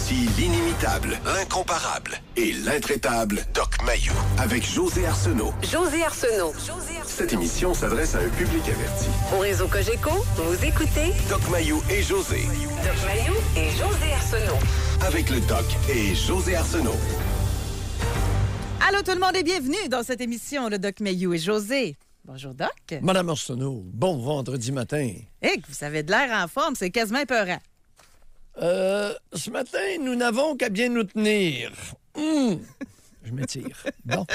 Voici l'inimitable, l'incomparable et l'intraitable Doc Mayou avec José Arsenault. José Arsenault. Cette émission s'adresse à un public averti. Au réseau Cogeco, vous écoutez Doc Mayou et José. Doc Mayou et José Arsenault. Avec le Doc et José Arsenault. Allô tout le monde et bienvenue dans cette émission, le Doc Mayou et José. Bonjour Doc. Madame Arsenault, bon vendredi matin. Hey, vous avez de l'air en forme, c'est quasiment épeurant. Ce matin, nous n'avons qu'à bien nous tenir. Je m'étire. Bon.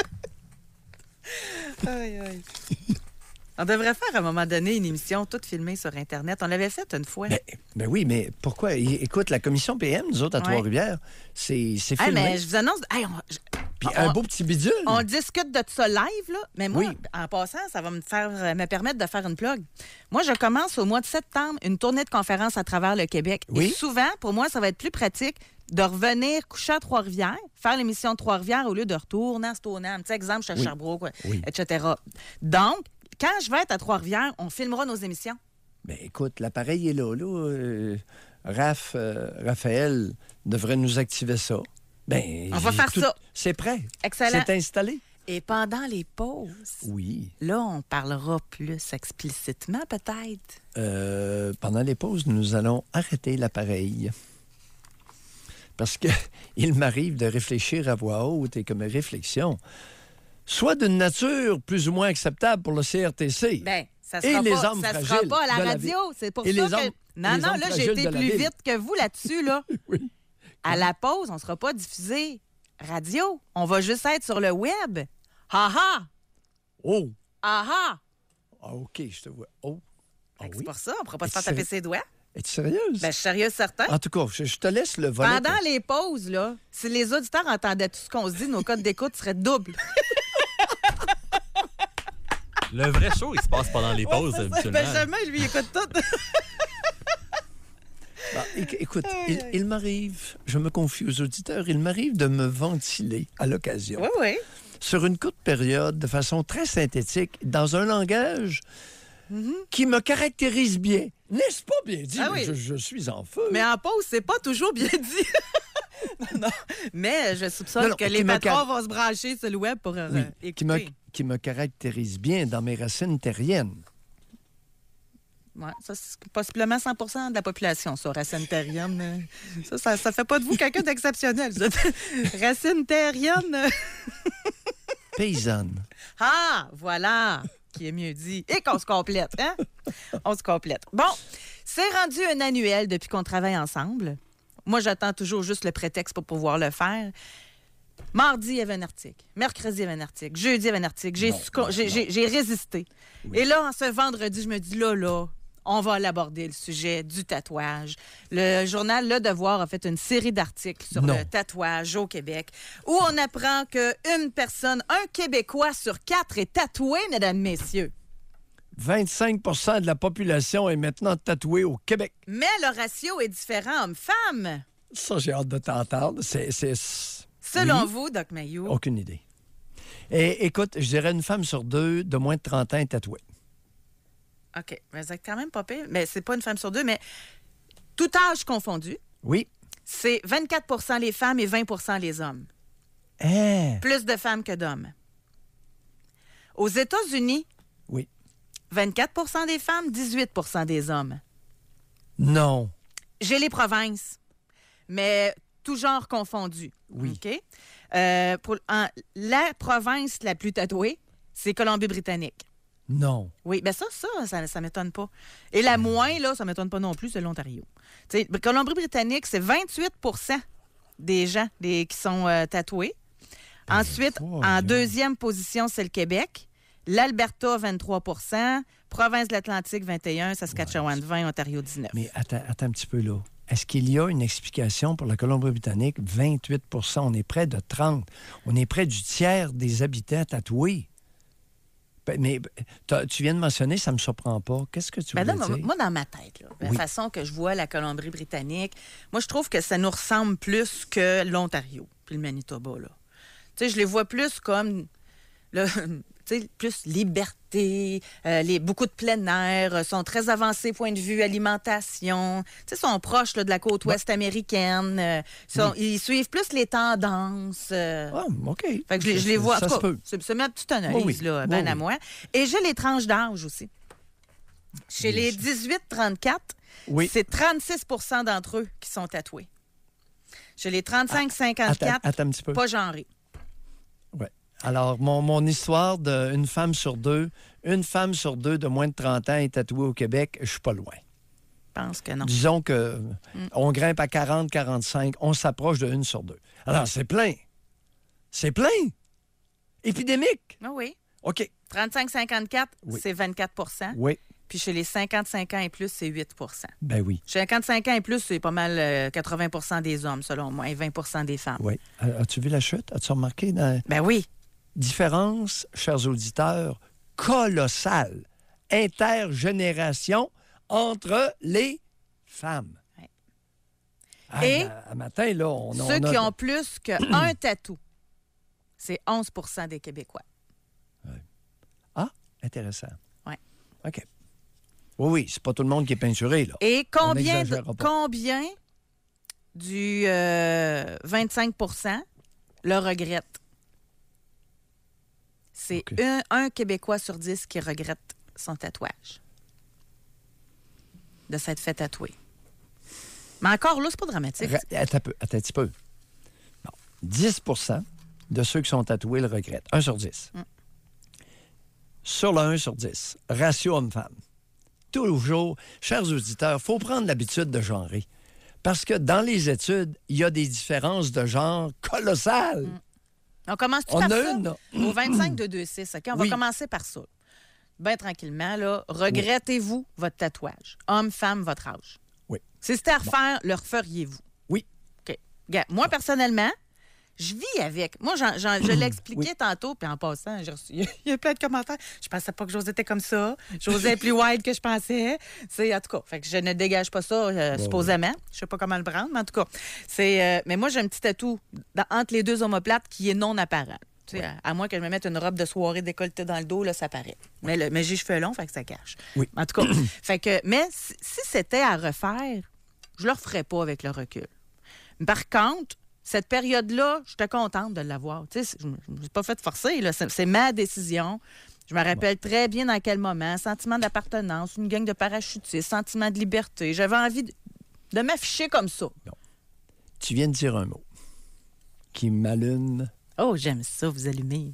Aïe, aïe. On devrait faire à un moment donné une émission toute filmée sur Internet. On l'avait faite une fois. Ben oui, mais pourquoi? Écoute, la commission PM, nous autres, à Trois-Rivières, c'est filmé. Hey, mais je vous annonce... Hey, Puis un beau petit bidule. On discute de ça live, là. Mais moi, Oui. en passant, ça va me permettre de faire une plug. Moi, je commence au mois de septembre une tournée de conférences à travers le Québec. Oui. Et souvent, pour moi, ça va être plus pratique de revenir coucher à Trois-Rivières, faire l'émission de Trois-Rivières au lieu de retourner à Stoneham. Tu sais, exemple, je suis à Sherbrooke, Oui. etc. Donc, quand je vais être à Trois-Rivières, on filmera nos émissions. Ben écoute, l'appareil est là. Raphaël devrait nous activer ça. Ben, On va faire ça. C'est prêt. Excellent. C'est installé. Et pendant les pauses, Oui. là, on parlera plus explicitement, peut-être. Pendant les pauses, nous allons arrêter l'appareil. Parce que il m'arrive de réfléchir à voix haute et que mes réflexions soient d'une nature plus ou moins acceptable pour le CRTC. Ben, ça Et sera les pas, hommes ça fragiles sera pas à de la la radio. C'est pour Et ça les que... hommes- Non, les non, hommes là, j'ai fragiles été de la plus ville. vite que vous là-dessus, là. Oui. À la pause, on sera pas diffusé radio. On va juste être sur le web. Ha ha! Oh! Ah ha! Ah, OK, je te vois. Oh! Ah Fait que oui? c'est pour ça, on pourra pas se Es-tu faire taper sérieux? ses doigts. Es-tu sérieuse? Ben, je suis sérieuse, certain. En tout cas, je te laisse le volet. Pendant les pauses, là, si les auditeurs entendaient tout ce qu'on se dit, nos codes d'écoute seraient doubles. Le vrai show, il se passe pendant les pauses, habituellement. Benjamin, lui, écoute tout. Bon, écoute, il m'arrive, je me confie aux auditeurs, il m'arrive de me ventiler à l'occasion. Oui, oui. Sur une courte période, de façon très synthétique, dans un langage qui me caractérise bien. N'est-ce pas bien dit? Ah oui. Je suis en feu. Mais en pause, c'est pas toujours bien dit. non. Mais je soupçonne Non, que qui les me patrons vont se brancher sur le web pour Oui, écouter. qui me caractérise bien dans mes racines terriennes. Ouais, ça, c'est possiblement 100% de la population, ça, racine terrienne. Ça fait pas de vous quelqu'un d'exceptionnel. ça. Racine terrienne. Paysanne. Ah, voilà, qui est mieux dit. Et qu'on se complète, hein? On se complète. Bon, c'est rendu un annuel depuis qu'on travaille ensemble. Moi, j'attends toujours juste le prétexte pour pouvoir le faire. Mardi, il y avait un article. Mercredi, il y avait un article. Jeudi, il y avait un article. J'ai résisté. Oui. Et là, ce vendredi, je me dis, là, on va l'aborder, le sujet du tatouage. Le journal Le Devoir a fait une série d'articles sur Non. le tatouage au Québec, où on apprend qu'une personne, un Québécois sur 4 est tatoué, mesdames, messieurs. 25 de la population est maintenant tatouée au Québec. Mais le ratio est différent homme-femme. Ça, j'ai hâte de t'entendre. Selon Oui. vous, Doc Mayou. Aucune idée. Et écoute, je dirais une femme sur deux de moins de 30 ans est tatouée. OK, mais c'est quand même pas pire. Mais c'est pas une femme sur deux, mais tout âge confondu, Oui. c'est 24 les femmes et 20 les hommes. Hein? Plus de femmes que d'hommes. Aux États-Unis, Oui. 24 des femmes, 18 des hommes. Non. J'ai les provinces, mais tout genre confondu. Oui. OK? La province la plus tatouée, c'est Colombie-Britannique. Non. Oui, bien ça m'étonne pas. Et la moins, là, ça m'étonne pas non plus, c'est l'Ontario. Tu sais, Colombie-Britannique, c'est 28 des gens qui sont tatoués. Ensuite, en deuxième position, c'est le Québec. L'Alberta, 23 Province de l'Atlantique, 21 Saskatchewan, 20 Ontario, 19 Mais attends un petit peu là. Est-ce qu'il y a une explication pour la Colombie-Britannique? 28 on est près de 30 On est près du tiers des habitants tatoués. Mais tu viens de mentionner, ça ne me surprend pas. Qu'est-ce que tu veux dire? Moi, dans ma tête, là, la façon que je vois la Colombie-Britannique, moi, je trouve que ça nous ressemble plus que l'Ontario puis le Manitoba. Là. Tu sais, je les vois plus comme là, tu sais, plus liberté, beaucoup de plein air, sont très avancés point de vue alimentation. Tu sais, sont proches là, de la côte ouest américaine. Ils suivent plus les tendances. Ah, OK. Fait que je les vois. Ça En se tout cas, peut. c'est ma petite analyse, là, ben à moi. Et j'ai les tranches d'âge aussi. Chez les 18-34, c'est 36 % d'entre eux qui sont tatoués. Chez les 35-54, Attends un petit peu. pas genrés. Oui. Alors, mon histoire d'une femme sur deux de moins de 30 ans est tatouée au Québec, je suis pas loin. Je pense que non. Disons que on grimpe à 40, 45, on s'approche de 1 sur 2. Alors, c'est plein. C'est plein. Épidémique. Ah oui. OK. 35-54, c'est 24 % Oui. Puis chez les 55 ans et plus, c'est 8 % Ben oui. Chez les 55 ans et plus, c'est pas mal 80 % des hommes, selon moi, et 20 % des femmes. Oui. As-tu vu la chute? As-tu remarqué? Ben oui. Différence, chers auditeurs, colossale, intergénération entre les femmes. Ouais. Et à matin, là, ceux qui ont plus qu'un tatou, c'est 11 % des Québécois. Ouais. Ah, intéressant. Oui. OK. Oui, c'est pas tout le monde qui est peinturé, là. Et combien du 25 % le regrettent? C'est un Québécois sur 10 qui regrette son tatouage. De s'être fait tatouer. Mais encore là, c'est pas dramatique. Attends un petit peu. Bon. 10 % de ceux qui sont tatoués le regrettent. 1 sur 10. Sur le 1 sur 10, ratio homme-femme. Toujours, chers auditeurs, il faut prendre l'habitude de genrer. Parce que dans les études, il y a des différences de genre colossales. On commence par ça? Une, au 25-2-2-6. OK? On va commencer par ça. Bien tranquillement, là. Regrettez-vous votre tatouage? Homme, femme, votre âge. Oui. Si c'était à refaire, le referiez-vous? Oui. OK. Regarde, moi, personnellement, je vis avec. Moi, je l'ai expliqué tantôt, puis en passant, j'ai reçu, il y a plein de commentaires. Je pensais pas que Josée était comme ça. Josée est plus wild que je pensais. C'est, en tout cas, fait que je ne dégage pas ça, supposément. Je sais pas comment le prendre, mais en tout cas. Mais moi, j'ai un petit tatou entre les deux omoplates qui est non apparent. À moins que je me mette une robe de soirée décolletée dans le dos, là, ça paraît. Mais j'ai les cheveux longs, fait que ça cache. Oui. En tout cas, fait que, mais si c'était à refaire, je le referais pas avec le recul. Par contre, cette période-là, j'étais contente de l'avoir. Tu sais, je ne me suis pas fait forcer. Là. C'est ma décision. Je me rappelle très bien dans quel moment. Sentiment d'appartenance, une gang de parachutistes, sentiment de liberté. J'avais envie de m'afficher comme ça. Non. Tu viens de dire un mot qui m'allume. Oh, j'aime ça, vous allumer.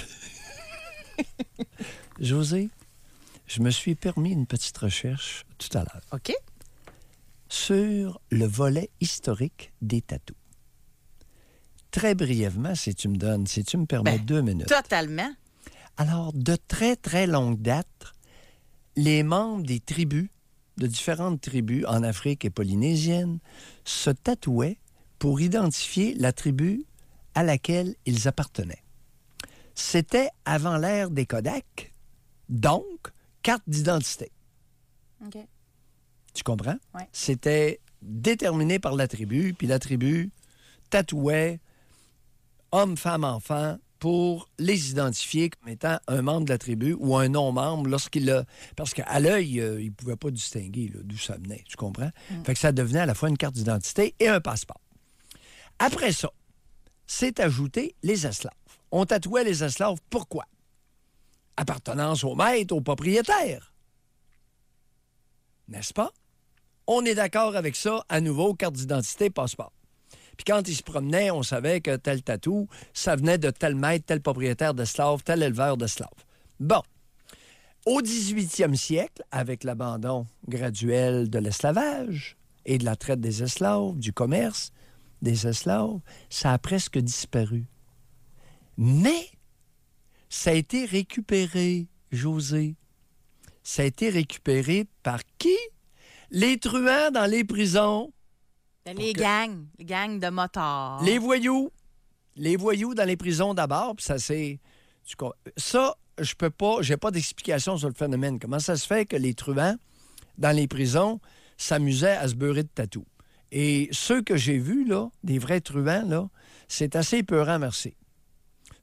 Josée, je me suis permis une petite recherche tout à l'heure. OK. Sur le volet historique des tatous. Très brièvement, si tu me permets 2 minutes. Totalement. Alors, de très, très longue date, les membres des tribus, de différentes tribus en Afrique et polynésienne, se tatouaient pour identifier la tribu à laquelle ils appartenaient. C'était avant l'ère des Kodaks, donc carte d'identité. OK. Tu comprends? Oui. C'était déterminé par la tribu, puis la tribu tatouait homme, femme, enfant pour les identifier comme étant un membre de la tribu ou un non-membre parce qu'à l'œil, ils ne pouvaient pas distinguer là, d'où ça venait, tu comprends? Fait que ça devenait à la fois une carte d'identité et un passeport. Après ça, c'est ajouté les esclaves. On tatouait les esclaves, pourquoi? Appartenance au maître, au propriétaire. N'est-ce pas? On est d'accord avec ça, à nouveau, carte d'identité, passeport. Puis quand ils se promenaient, on savait que tel tatou, ça venait de tel maître, tel propriétaire d'esclaves, tel éleveur d'esclaves. Bon. Au 18e siècle, avec l'abandon graduel de l'esclavage et de la traite des esclaves, du commerce des esclaves, ça a presque disparu. Mais ça a été récupéré, Josée. Ça a été récupéré par qui? Les truands dans les prisons. Les gangs de motards. Les voyous dans les prisons d'abord, puis ça c'est... Ça, je peux pas, j'ai pas d'explication sur le phénomène. Comment ça se fait que les truands dans les prisons s'amusaient à se beurrer de tatou? Et ceux que j'ai vus, là, des vrais truands, là, c'est assez épeurant, merci.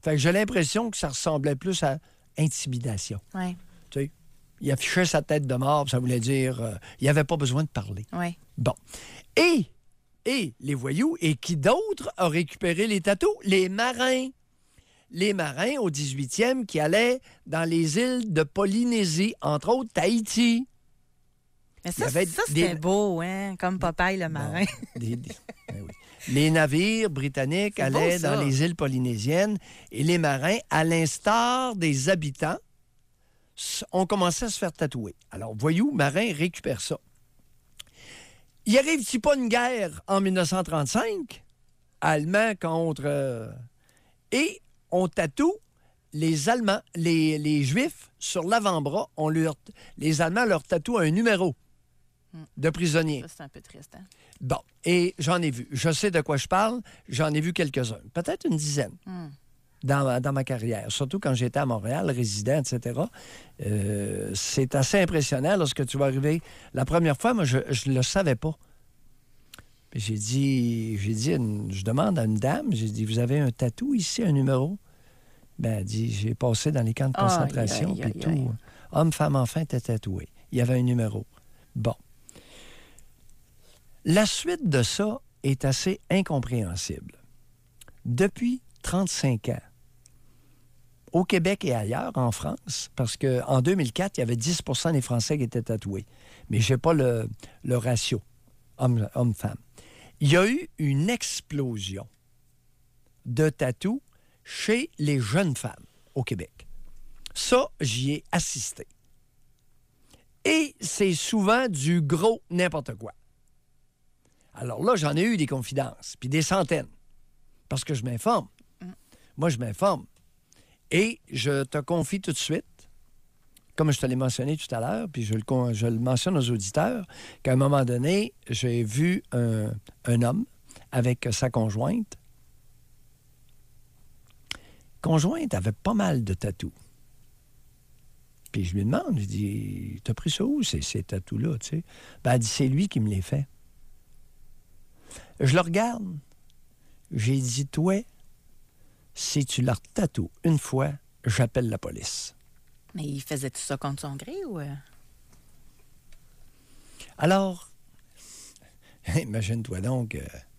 Fait que j'ai l'impression que ça ressemblait plus à intimidation. Oui. Tu sais, il affichait sa tête de mort, ça voulait dire il n'y avait pas besoin de parler. Oui. Bon. Et les voyous, et qui d'autre a récupéré les tatous? Les marins. Les marins au 18e qui allaient dans les îles de Polynésie, entre autres Tahiti. Mais Il y avait c'était beau, hein? Comme Popeye le marin. Ben oui. Les navires britanniques C'est beau, allaient ça. dans les îles polynésiennes et les marins, à l'instar des habitants, ont commencé à se faire tatouer. Alors, voyous, marins récupèrent ça. Y arrive-t-il pas une guerre en 1935? Allemands contre... Et on tatoue les Allemands, les Juifs, sur l'avant-bras. Les Allemands leur tatouent un numéro de prisonnier. Ça, c'est un peu triste, hein? Bon, et j'en ai vu. Je sais de quoi je parle. J'en ai vu quelques-uns. Peut-être une dizaine dans ma carrière. Surtout quand j'étais à Montréal, résident, etc. C'est assez impressionnant lorsque tu vas arriver. La première fois, moi, je ne le savais pas. Puis je demande à une dame, j'ai dit, vous avez un tatou ici, un numéro? Ben, elle dit, j'ai passé dans les camps de concentration, puis tout. Homme, femme, enfant était tatoué. Il y avait un numéro. Bon. La suite de ça est assez incompréhensible. Depuis 35 ans, au Québec et ailleurs, en France, parce qu'en 2004, il y avait 10 des Français qui étaient tatoués. Mais je n'ai pas le ratio homme-femme. Il y a eu une explosion de tatous chez les jeunes femmes au Québec. Ça, j'y ai assisté. Et c'est souvent du gros n'importe quoi. Alors là, j'en ai eu des confidences, puis des centaines, parce que je m'informe. Moi, je m'informe. Et je te confie tout de suite, comme je te l'ai mentionné tout à l'heure, puis je le mentionne aux auditeurs, qu'à un moment donné, j'ai vu un homme avec sa conjointe. Conjointe avait pas mal de tatous. Puis je lui demande, je dis, t'as pris ça où, ces tatous-là, tu sais? Ben, elle dit, c'est lui qui me les fait. Je le regarde. J'ai dit, toi, si tu la tatoues une fois, j'appelle la police. Mais il faisait tout ça contre son gré ou... Alors, imagine-toi donc,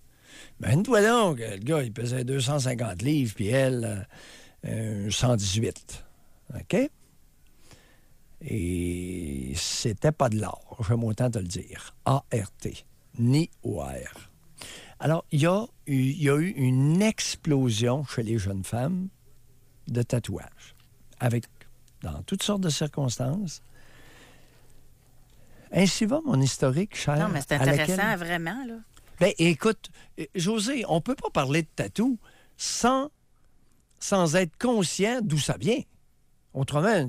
le gars, il pesait 250 livres, puis elle, 118. OK? Et c'était pas de l'art, j'aime autant te le dire. A-R-T, ni O-R. Alors, il y a eu une explosion chez les jeunes femmes de tatouages, dans toutes sortes de circonstances. Ainsi va mon historique, cher. Non, mais c'est intéressant, vraiment, là. Bien, écoute, José, on ne peut pas parler de tatou sans être conscient d'où ça vient. Autrement,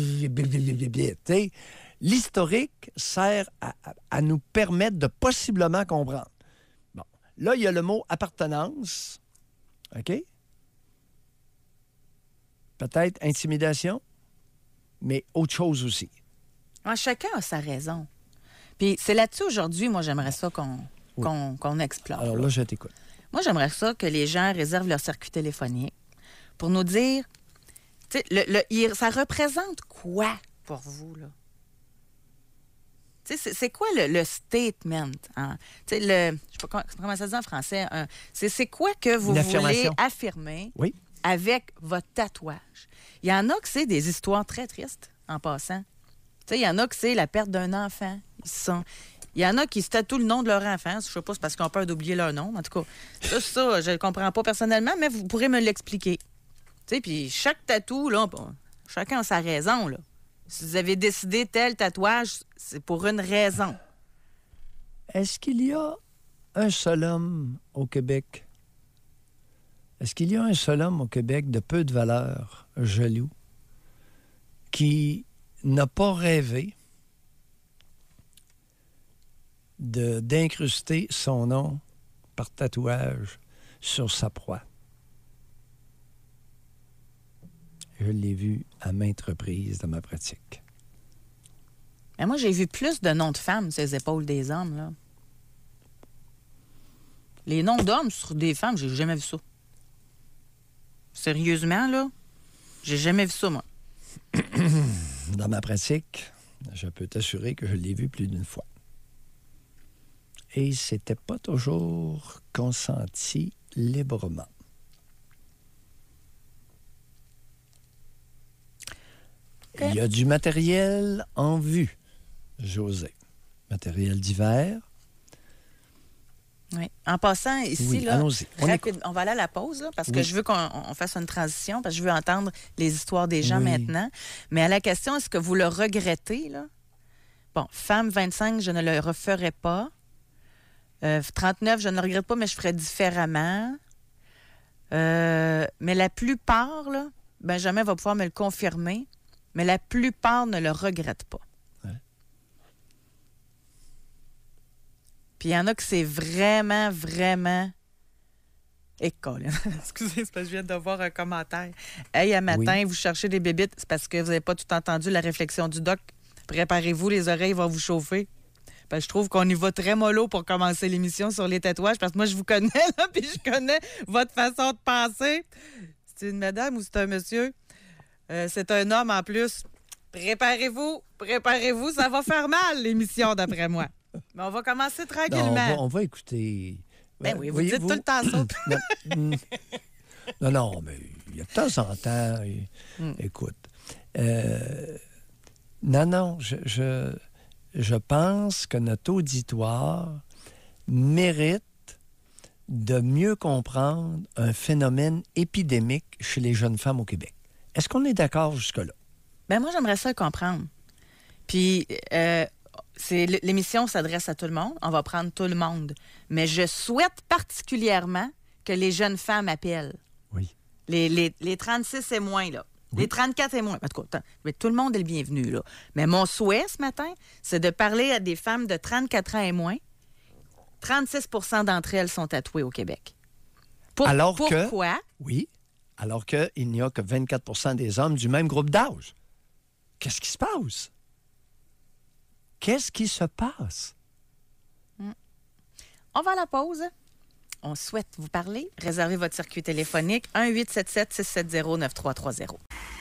l'historique sert à nous permettre de possiblement comprendre. Bon, là, il y a le mot appartenance. OK? Peut-être intimidation, mais autre chose aussi. Ah, chacun a sa raison. Puis c'est là-dessus, aujourd'hui, moi, j'aimerais ça qu'on explore. Alors là, je t'écoute. Moi, j'aimerais ça que les gens réservent leur circuit téléphonique pour nous dire, tu sais, ça représente quoi pour vous, là? Tu sais, c'est quoi le statement? Hein? Tu sais, je sais pas comment ça se dit en français. C'est quoi que vous voulez affirmer avec votre tatouage? Il y en a que c'est des histoires très tristes, en passant. Tu sais, il y en a que c'est la perte d'un enfant. Il y en a qui se tatouent le nom de leur enfant. Je sais pas, c'est parce qu'ils ont peur d'oublier leur nom. En tout cas, ça, je ne le comprends pas personnellement, mais vous pourrez me l'expliquer. Tu sais, puis chaque tatou, là, bon, chacun a sa raison, là. Si vous avez décidé tel tatouage, c'est pour une raison. Est-ce qu'il y a un seul homme au Québec? Est-ce qu'il y a un seul homme au Québec de peu de valeur, jaloux, qui n'a pas rêvé d'incruster son nom par tatouage sur sa proie? Je l'ai vu à maintes reprises dans ma pratique. Mais moi, j'ai vu plus de noms de femmes sur les épaules des hommes, là. Les noms d'hommes sur des femmes, j'ai jamais vu ça. Sérieusement, là, j'ai jamais vu ça, moi. Dans ma pratique, je peux t'assurer que je l'ai vu plus d'une fois. Et c'était pas toujours consenti librement. Okay. Il y a du matériel en vue, José. Matériel divers. Oui. En passant, ici, Oui, là, allons-y. on va aller à la pause, là, parce que Oui. je veux qu'on fasse une transition, parce que je veux entendre les histoires des gens Oui. maintenant. Mais à la question, est-ce que vous le regrettez, là? Bon, femme 25, je ne le referai pas. 39, je ne le regrette pas, mais je ferais différemment. Mais la plupart, là, Benjamin va pouvoir me le confirmer, mais la plupart ne le regrettent pas. Ouais. Puis il y en a que c'est vraiment, vraiment... École. Excusez, c'est parce que je viens de voir un commentaire. Hey, à matin, vous cherchez des bébites, c'est parce que vous n'avez pas tout entendu la réflexion du doc. Préparez-vous, les oreilles vont vous chauffer. Parce que je trouve qu'on y va très mollo pour commencer l'émission sur les tatouages, parce que moi, je vous connais, là, puis je connais votre façon de penser. C'est une madame ou c'est un monsieur? C'est un homme en plus. Préparez-vous, ça va faire mal, l'émission, d'après moi. Mais on va commencer tranquillement. Non, on va écouter. Ben oui, vous dites tout le temps ça. Non, mais il y a de temps en temps. Écoute. Non, je pense que notre auditoire mérite de mieux comprendre un phénomène épidémique chez les jeunes femmes au Québec. Est-ce qu'on est d'accord jusque-là? Ben moi, j'aimerais ça le comprendre. Puis, l'émission s'adresse à tout le monde. On va prendre tout le monde. Mais je souhaite particulièrement que les jeunes femmes appellent. Oui. Les 36 et moins, là. Oui. Les 34 et moins. En tout cas, mais tout le monde est le bienvenu, là. Mais mon souhait ce matin, c'est de parler à des femmes de 34 ans et moins. 36 % d'entre elles sont tatouées au Québec. Pourquoi? Oui. Alors qu'il n'y a que 24 % des hommes du même groupe d'âge. Qu'est-ce qui se passe? Qu'est-ce qui se passe? On va à la pause. On souhaite vous parler. Réservez votre circuit téléphonique 1-877-670-9330.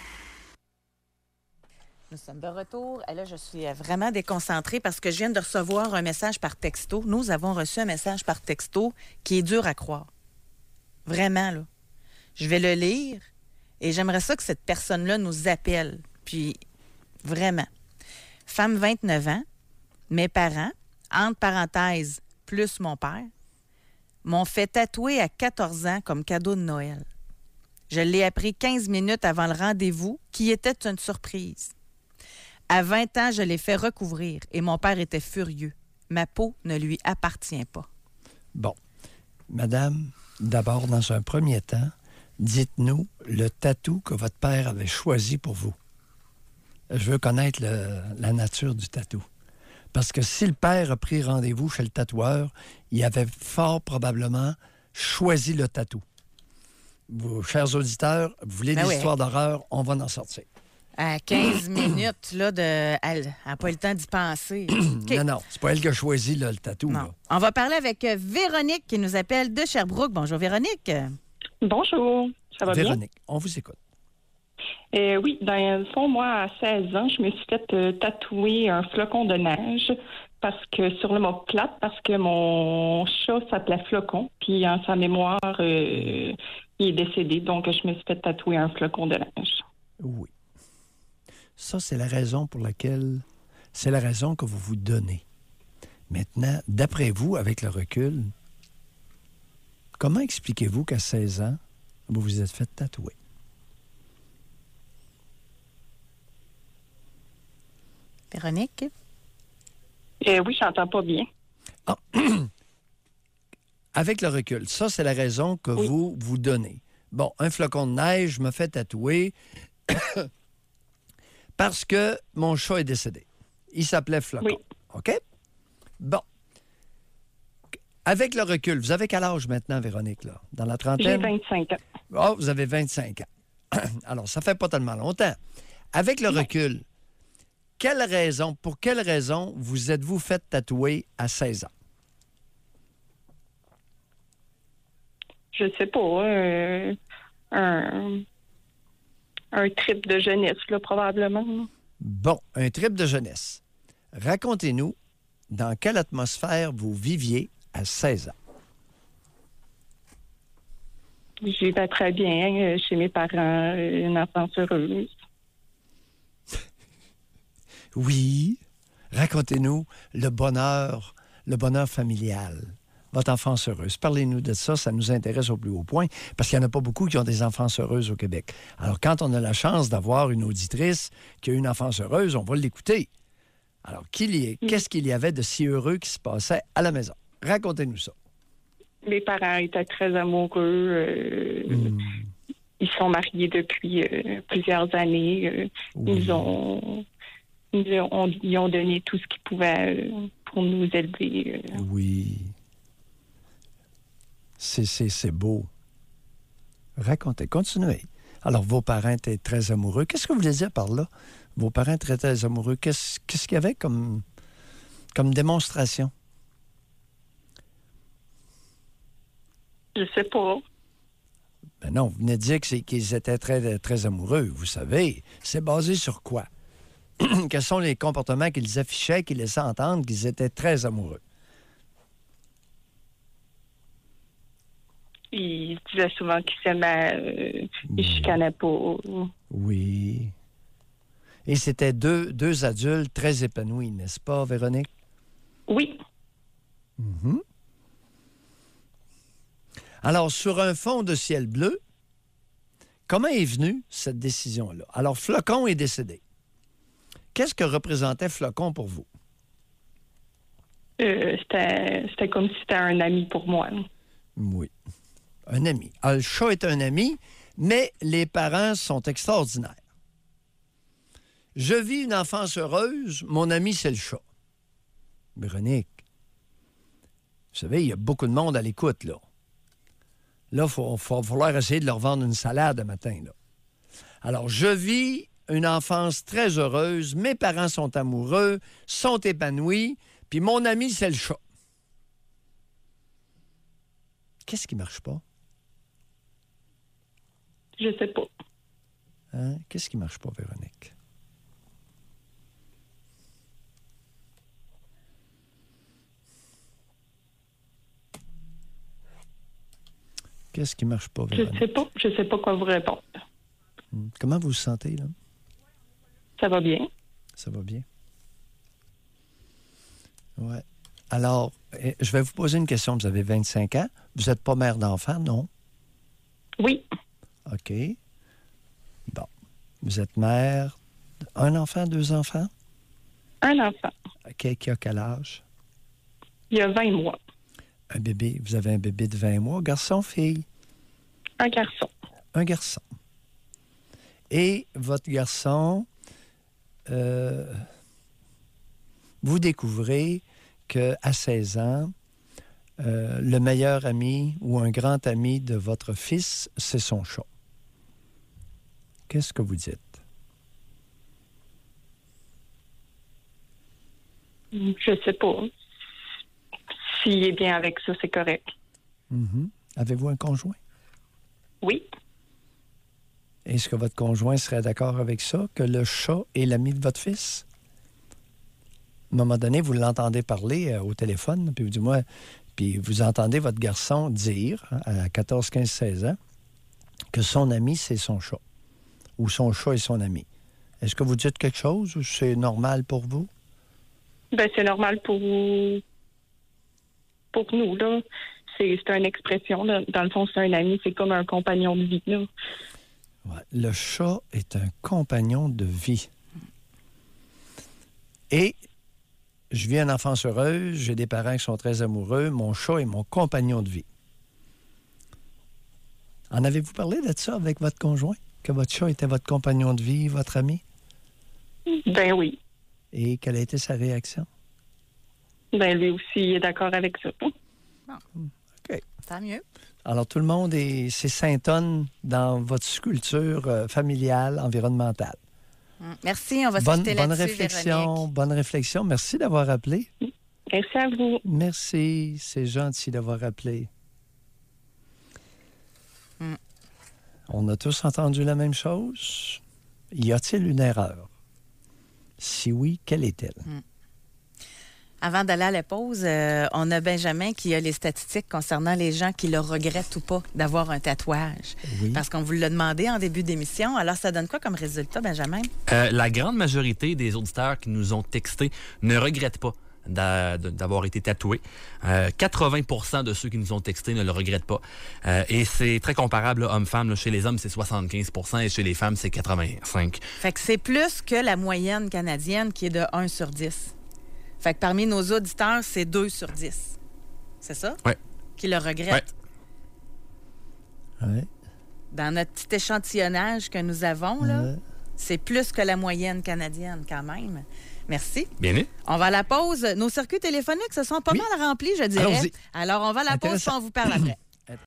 Nous sommes de retour. Et là, je suis vraiment déconcentrée parce que je viens de recevoir un message par texto. Nous avons reçu un message par texto qui est dur à croire. Vraiment, là. Je vais le lire et j'aimerais ça que cette personne-là nous appelle. Puis, vraiment. Femme 29 ans, mes parents, entre parenthèses, plus mon père, m'ont fait tatouer à 14 ans comme cadeau de Noël. Je l'ai appris 15 minutes avant le rendez-vous, qui était une surprise. À 20 ans, je l'ai fait recouvrir et mon père était furieux. Ma peau ne lui appartient pas. Bon. Madame, d'abord, dans un premier temps, dites-nous le tatou que votre père avait choisi pour vous. Je veux connaître la nature du tatou. Parce que si le père a pris rendez-vous chez le tatoueur, il avait fort probablement choisi le tatou. Vous, chers auditeurs, vous voulez des histoires d'horreur, on va en sortir. À 15 minutes, là, elle n'a pas eu le temps d'y penser. Okay. Non, c'est pas elle qui a choisi là, le tatou. Non. Là. On va parler avec Véronique qui nous appelle de Sherbrooke. Bonjour, Véronique. Bonjour, ça va bien? Véronique, on vous écoute. Oui, dans le fond, moi, à 16 ans, je me suis fait tatouer un flocon de neige parce que sur l'omoplate, parce que mon chat s'appelait Flocon, puis en sa mémoire, il est décédé, donc je me suis fait tatouer un flocon de neige. Oui. Ça, c'est la raison pour laquelle... C'est la raison que vous vous donnez. Maintenant, d'après vous, avec le recul, comment expliquez-vous qu'à 16 ans, vous vous êtes fait tatouer? Véronique? Oui, j'entends pas bien. Ah. Avec le recul, ça, c'est la raison que vous vous donnez. Bon, un flocon de neige, je me fais tatouer parce que mon chat est décédé. Il s'appelait Flocon. Oui. OK? Bon. Avec le recul, vous avez quel âge maintenant, Véronique, là? Dans la trentaine? J'ai 25 ans. Oh, vous avez 25 ans. Alors, ça fait pas tellement longtemps. Avec le recul, pour quelle raison vous êtes-vous fait tatouer à 16 ans? Je sais pas. un trip de jeunesse, là, probablement. Là. Bon, un trip de jeunesse. Racontez-nous dans quelle atmosphère vous viviez à 16 ans. Je vivais très bien chez mes parents, une enfance heureuse. Oui. Racontez-nous le bonheur familial, votre enfance heureuse. Parlez-nous de ça, ça nous intéresse au plus haut point, parce qu'il n'y en a pas beaucoup qui ont des enfances heureuses au Québec. Alors, quand on a la chance d'avoir une auditrice qui a une enfance heureuse, on va l'écouter. Alors, qu'est-ce qu'il y avait de si heureux qui se passait à la maison? Racontez-nous ça. Mes parents étaient très amoureux. Ils sont mariés depuis plusieurs années. Oui. Ils ont donné tout ce qu'ils pouvaient pour nous élever. Oui. C'est beau. Racontez, continuez. Alors, vos parents étaient très amoureux. Qu'est-ce que vous voulez dire par là? Vos parents étaient très amoureux. Qu'est-ce qu'il y avait comme démonstration? Je sais pas. Ben non, vous venez de dire qu'ils étaient très, très amoureux. Vous savez, c'est basé sur quoi? Quels sont les comportements qu'ils affichaient, qu'ils laissaient entendre qu'ils étaient très amoureux? Ils disaient souvent qu'ils s'aimaient, ils chicanaient pas. Oui. Et c'était deux adultes très épanouis, n'est-ce pas, Véronique? Oui. Mhm. Alors, sur un fond de ciel bleu, comment est venue cette décision-là? Alors, Flocon est décédé. Qu'est-ce que représentait Flocon pour vous? C'était comme si c'était un ami pour moi. Oui, un ami. Alors, le chat est un ami, mais les parents sont extraordinaires. Je vis une enfance heureuse, mon ami, c'est le chat. Véronique, vous savez, il y a beaucoup de monde à l'écoute, là. Là, il va falloir essayer de leur vendre une salade le matin, là. Alors, je vis une enfance très heureuse, mes parents sont amoureux, sont épanouis, puis mon ami, c'est le chat. Qu'est-ce qui marche pas? Je sais pas. Hein? Qu'est-ce qui marche pas, Véronique? Qu'est-ce qui marche pas, Véronique? Je sais pas quoi vous répondre. Comment vous vous sentez, là? Ça va bien. Ça va bien? Ouais. Alors, je vais vous poser une question. Vous avez 25 ans. Vous n'êtes pas mère d'enfant, non? Oui. OK. Bon. Vous êtes mère d'un enfant, 2 enfants? Un enfant. OK. Qui a quel âge? Il y a 20 mois. Un bébé. Vous avez un bébé de 20 mois. Garçon, fille? Un garçon. Un garçon. Et votre garçon, vous découvrez qu'à 16 ans, le meilleur ami ou un grand ami de votre fils, c'est son chat. Qu'est-ce que vous dites? Je sais pas. S'il est bien avec ça, c'est correct. Mm-hmm. Avez-vous un conjoint? Oui. Est-ce que votre conjoint serait d'accord avec ça, que le chat est l'ami de votre fils? À un moment donné, vous l'entendez parler au téléphone, puis vous dites, moi, puis vous entendez votre garçon dire, à 14, 15, 16 ans, que son ami, c'est son chat, ou son chat est son ami. Est-ce que vous dites quelque chose ou c'est normal pour vous? Ben, c'est normal pour nous, là. C'est une expression, là. Dans le fond, c'est un ami, c'est comme un compagnon de vie, là. Ouais. Le chat est un compagnon de vie. Et je vis une enfance heureuse, j'ai des parents qui sont très amoureux, mon chat est mon compagnon de vie. En avez-vous parlé de ça avec votre conjoint? Que votre chat était votre compagnon de vie, votre ami? Ben oui. Et quelle a été sa réaction? Ben lui aussi, il est d'accord avec ça. OK. Tant mieux. Alors, tout le monde s'étonne dans votre sculpture familiale, environnementale. Merci, on va se quitter là-dessus, Véronique. Bonne réflexion. Merci d'avoir appelé. Merci à vous. Merci, c'est gentil d'avoir appelé. On a tous entendu la même chose? Y a-t-il une erreur? Si oui, quelle est-elle? Avant d'aller à la pause, on a Benjamin qui a les statistiques concernant les gens qui le regrettent ou pas d'avoir un tatouage. Oui. Parce qu'on vous l'a demandé en début d'émission. Alors, ça donne quoi comme résultat, Benjamin? La grande majorité des auditeurs qui nous ont texté ne regrettent pas d'avoir été tatoués. 80% de ceux qui nous ont texté ne le regrettent pas. Et c'est très comparable, homme-femme. Chez les hommes, c'est 75% et chez les femmes, c'est 85%. Fait que c'est plus que la moyenne canadienne qui est de 1 sur 10. Fait que parmi nos auditeurs, c'est 2 sur 10. C'est ça? Oui. Qui le regrettent. Ouais. Dans notre petit échantillonnage que nous avons, là, c'est plus que la moyenne canadienne quand même. Merci. Bien vu. On va à la pause. Nos circuits téléphoniques se sont pas mal remplis, je dirais. Allons-y. Alors, on va à la pause et on vous parle après.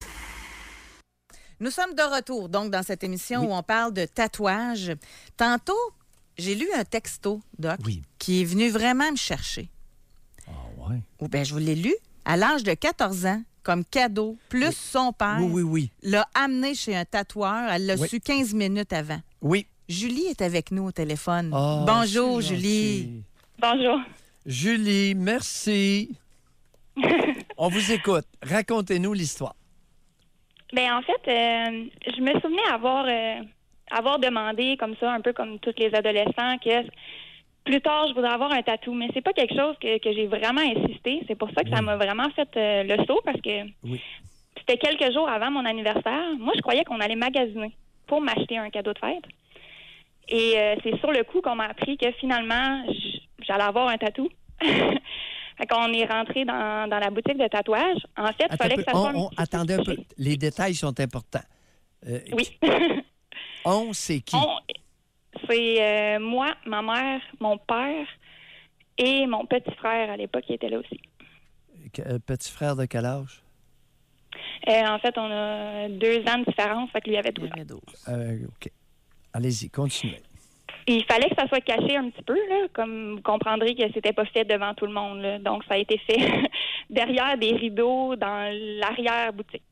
Nous sommes de retour, donc, dans cette émission où on parle de tatouage. Tantôt, j'ai lu un texto, Doc, qui est venu vraiment me chercher. Ah ouais? Ou bien, je vous l'ai lu. À l'âge de 14 ans, comme cadeau, plus son père l'a amené chez un tatoueur. Elle l'a su 15 minutes avant. Oui. Julie est avec nous au téléphone. Oh, bonjour, Julie. Bonjour. Julie, merci. On vous écoute. Racontez-nous l'histoire. Bien, en fait, je me souvenais avoir demandé comme ça, un peu comme tous les adolescents, que plus tard, je voudrais avoir un tatou. Mais c'est pas quelque chose que j'ai vraiment insisté. C'est pour ça que ça m'a vraiment fait le saut, parce que c'était quelques jours avant mon anniversaire. Moi, je croyais qu'on allait magasiner pour m'acheter un cadeau de fête. Et c'est sur le coup qu'on m'a appris que finalement, j'allais avoir un tatou. Fait qu'on est rentré dans la boutique de tatouage. En fait, il fallait que ça soit... Attendez un peu. Les détails sont importants. Oui. On, c'est qui? C'est moi, ma mère, mon père et mon petit frère à l'époque qui était là aussi. Petit frère de quel âge? En fait, on a 2 ans de différence, fait que lui avait 12 ans. OK. Allez-y, continuez. Il fallait que ça soit caché un petit peu, là, comme vous comprendrez que c'était pas fait devant tout le monde. Là. Donc, ça a été fait derrière des rideaux dans l'arrière-boutique.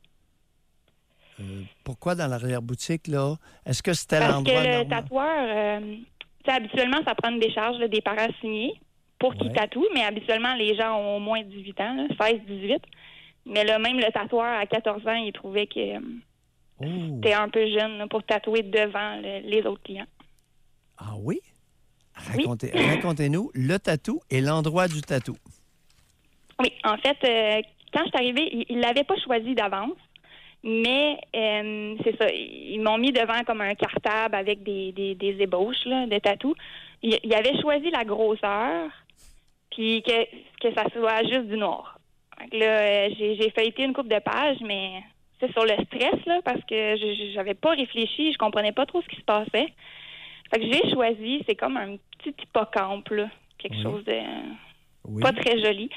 Pourquoi dans l'arrière-boutique, là? Est-ce que c'était l'endroit Parce que le normal? tatoueur, habituellement, ça prend une décharge là, des parents signés pour qu'ils tatouent, mais habituellement, les gens ont au moins 18 ans, là, 16-18. Mais là, même le tatoueur, à 14 ans, il trouvait que c'était un peu jeune là, pour tatouer devant les autres clients. Ah oui? Racontez-nous le tatou et l'endroit du tatou. Oui, en fait, quand je suis arrivée, ils ne l'avaient pas choisi d'avance, mais c'est ça, ils m'ont mis devant comme un cartable avec des ébauches là, de tatou. Ils avaient choisi la grosseur, puis que ça soit juste du noir. Donc là, j'ai feuilleté une couple de pages, mais c'est sur le stress, là, parce que j'avais pas réfléchi, je comprenais pas trop ce qui se passait. Fait que j'ai choisi, c'est comme un petit hippocampe, là. Quelque chose de pas très joli.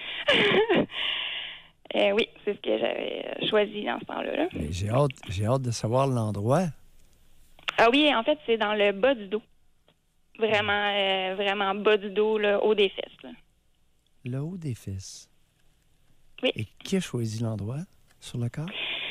Oui, c'est ce que j'avais choisi dans ce temps-là. Là. J'ai hâte de savoir l'endroit. Ah oui, en fait, c'est dans le bas du dos. Vraiment, vraiment bas du dos, le haut des fesses. Là. Le haut des fesses. Oui. Et qui a choisi l'endroit sur le corps?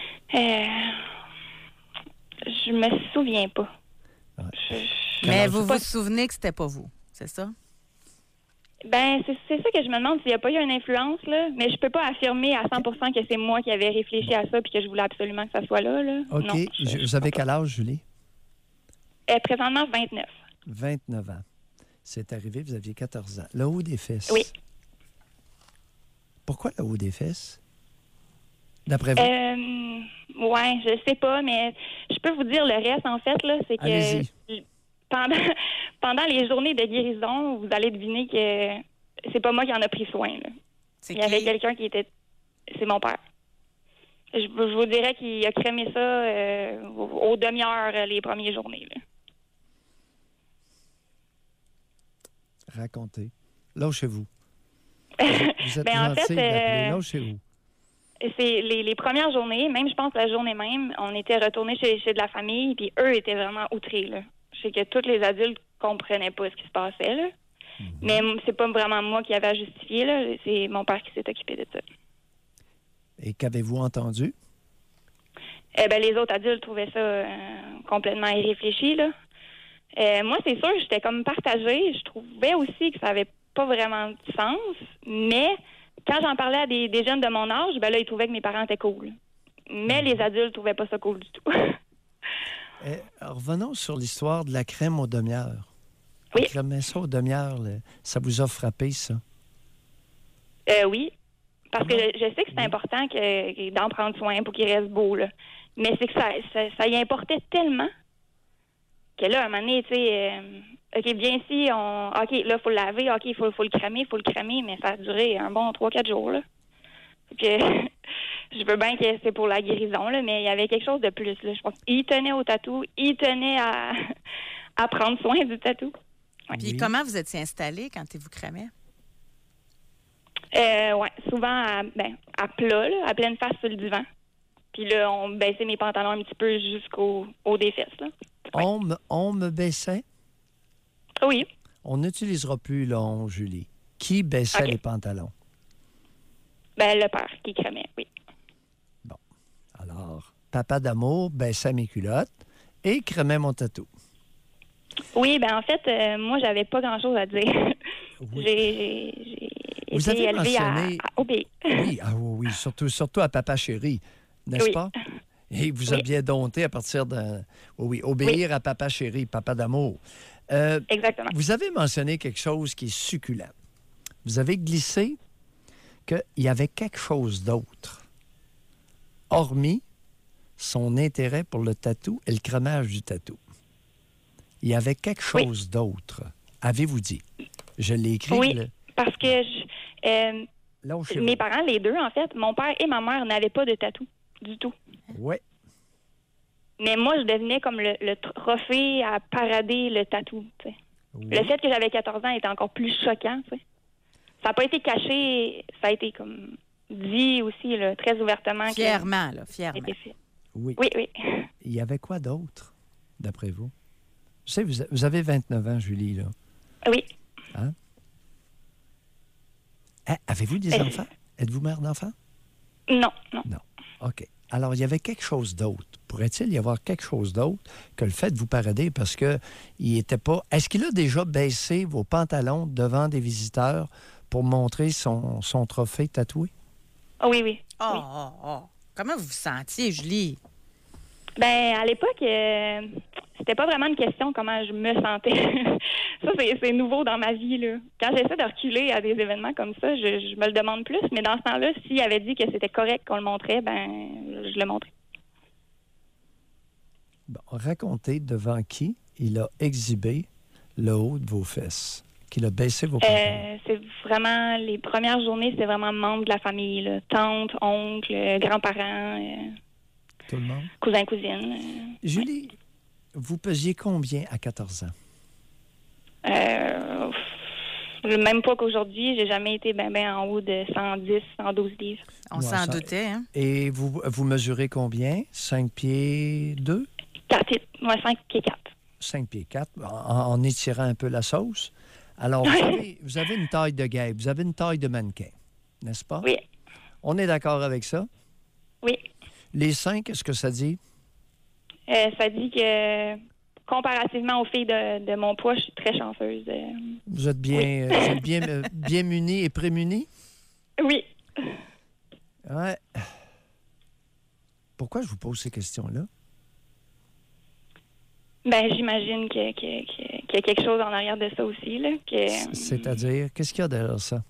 Je me souviens pas. Ouais. Mais vous vous souvenez que c'était pas vous, c'est ça? Ben, c'est ça que je me demande s'il n'y a pas eu une influence, là. Mais je peux pas affirmer à 100% que c'est moi qui avais réfléchi à ça puis que je voulais absolument que ça soit là. OK. Non, vous avez quel âge, Julie? Présentement, 29. 29 ans. C'est arrivé, vous aviez 14 ans. Le haut des fesses. Oui. Pourquoi le haut des fesses? D'après vous? Ouais, je sais pas, mais je peux vous dire le reste, en fait, là, c'est que allez-y. Pendant les journées de guérison, vous allez deviner que c'est pas moi qui en a pris soin. Là. Il y avait quelqu'un qui était... C'est mon père. Je vous dirais qu'il a crémé ça aux demi-heures les premières journées. Là. Racontez. Lâchez-vous. Vous êtes ben, en fait, lâchez-vous. C'est les premières journées, même je pense la journée même, on était retournés chez de la famille, puis eux étaient vraiment outrés. Là. Je sais que tous les adultes comprenaient pas ce qui se passait, là. Mais c'est pas vraiment moi qui avais à justifier, là. C'est mon père qui s'est occupé de ça. Et qu'avez-vous entendu? Les autres adultes trouvaient ça complètement irréfléchi, là. Moi, c'est sûr, j'étais comme partagée. Je trouvais aussi que ça avait pas vraiment de sens, mais quand j'en parlais à des jeunes de mon âge, là, ils trouvaient que mes parents étaient cool. Mais les adultes trouvaient pas ça cool du tout. Revenons sur l'histoire de la crème aux demi-heures. Oui. La crème ça aux demi-heures, là, ça vous a frappé, ça? Oui, parce que je sais que c'est important d'en prendre soin pour qu'il reste beau, là. Mais c'est que ça y importait tellement que là, à un moment donné, tu sais, OK, viens ici, OK, là, il faut le laver, OK, il faut le cramer, mais ça a duré un bon 3-4 jours, là. Que je veux bien que c'est pour la guérison, là, mais il y avait quelque chose de plus, là. Je pense qu'il tenait au tatou, il tenait à prendre soin du tatou. Ouais. Puis comment vous étiez installé quand il vous cramait? Oui, souvent à plat, là, à pleine face sur le divan. Puis là, on baissait mes pantalons un petit peu jusqu'au haut des fesses, là. Ouais. On me baissait? Oui. On n'utilisera plus l'on, Julie. Qui baissait les pantalons? Le père qui cramait, oui. Bon. Alors, papa d'amour baissait mes culottes et crémait mon tatou. Oui, en fait, moi, j'avais pas grand-chose à dire. Oui. J'ai Vous été avez élevée mentionné... à obéir. Oui, surtout à papa chéri, n'est-ce pas? Et vous aviez dompté à partir de... obéir à papa chéri, papa d'amour. Exactement. Vous avez mentionné quelque chose qui est succulent. Vous avez glissé qu'il y avait quelque chose d'autre, hormis son intérêt pour le tatou et le crémage du tatou. Il y avait quelque chose d'autre, avez-vous dit? Je l'ai écrit. Oui, parce que mes parents, les deux, en fait, mon père et ma mère n'avaient pas de tatou du tout. Oui. Mais moi, je devenais comme le trophée à parader le tatou. Tu sais. Oui. Le fait que j'avais 14 ans était encore plus choquant. Tu sais. Ça n'a pas été caché, ça a été comme dit aussi là, très ouvertement. Fièrement, là, fièrement. Oui. Oui. Il y avait quoi d'autre, d'après vous? Je sais, vous avez 29 ans, Julie, là. Oui. Hein? Avez-vous des enfants? Êtes-vous mère d'enfants? Non. Non. OK. Alors, il y avait quelque chose d'autre. Pourrait-il y avoir quelque chose d'autre que le fait de vous parader parce que il était pas... Est-ce qu'il a déjà baissé vos pantalons devant des visiteurs pour montrer son trophée tatoué? Oui. Oui. Comment vous vous sentiez, Julie? À l'époque, c'était pas vraiment une question comment je me sentais. Ça, c'est nouveau dans ma vie, là. Quand j'essaie de reculer à des événements comme ça, je me le demande plus. Mais dans ce temps-là, s'il avait dit que c'était correct qu'on le montrait, je le montrais. Bon, racontez devant qui il a exhibé le haut de vos fesses, qu'il a baissé vos pantalons. C'est vraiment, les premières journées, c'était vraiment membres de la famille, là. Tante, oncle, grands-parents, tout le monde? Cousins, cousines. Julie, vous pesiez combien à 14 ans? Même pas qu'aujourd'hui, j'ai jamais été en haut de 110, 112 livres. On s'en doutait, hein? Et vous mesurez combien? 5 pieds 2? 5 pieds 4. 5 pieds 4, en étirant un peu la sauce. Alors, vous avez une taille de guêpe, vous avez une taille de mannequin, n'est-ce pas? Oui. On est d'accord avec ça? Oui. Les 5, qu'est-ce que ça dit? Ça dit que, comparativement aux filles de mon poids, je suis très chanceuse. Vous êtes bien, bien munie et prémunie? Oui. Ouais. Pourquoi je vous pose ces questions-là? J'imagine qu'il y a quelque chose en arrière de ça aussi. Là, c'est-à-dire, qu'est-ce qu'il y a derrière ça?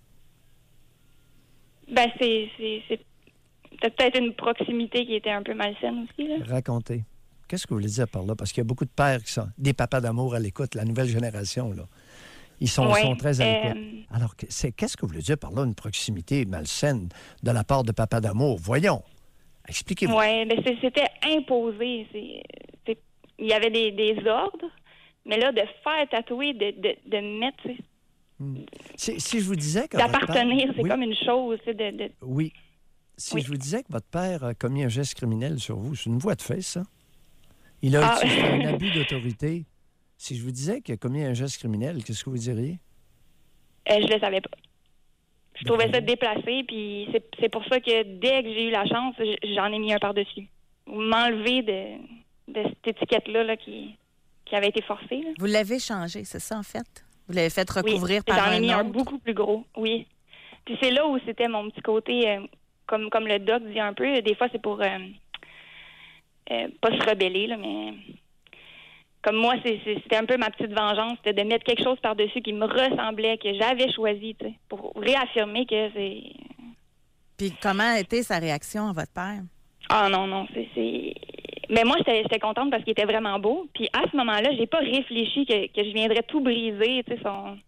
C'est peut-être une proximité qui était un peu malsaine aussi. Là. Racontez. Qu'est-ce que vous voulez dire par là? Parce qu'il y a beaucoup de pères qui sont des papas d'amour à l'écoute, la nouvelle génération, là. Ils sont très à l'écoute. Alors, qu'est-ce que vous voulez dire par là, une proximité malsaine de la part de papas d'amour? Voyons. Expliquez-vous. Oui, c'était imposé. Il y avait des ordres, mais là, de faire tatouer, de mettre... Si je vous disais que d'appartenir, c'est oui. comme une chose. Oui. Si je vous disais que votre père a commis un geste criminel sur vous, c'est une voie de fait, ça. Il a utilisé un abus d'autorité. Si je vous disais qu'il a commis un geste criminel, qu'est-ce que vous diriez? Je le savais pas. Je trouvais ça déplacé, puis c'est pour ça que dès que j'ai eu la chance, j'en ai mis un par-dessus. m'enlever de cette étiquette-là là, qui avait été forcée. Là. Vous l'avez changé, c'est ça, en fait? Vous l'avez fait recouvrir oui, par j'en ai mis un un autre? beaucoup plus gros, oui. Puis c'est là où c'était mon petit côté, comme le doc dit un peu, des fois c'est pour pas se rebeller, là, mais comme moi, c'était un peu ma petite vengeance, c'était de mettre quelque chose par-dessus qui me ressemblait, que j'avais choisi, tu sais, pour réaffirmer que c'est... Puis comment a été sa réaction à votre père? Ah non, c'est... Mais moi, j'étais contente parce qu'il était vraiment beau. Puis à ce moment-là, j'ai pas réfléchi que je viendrais tout briser, tu sais,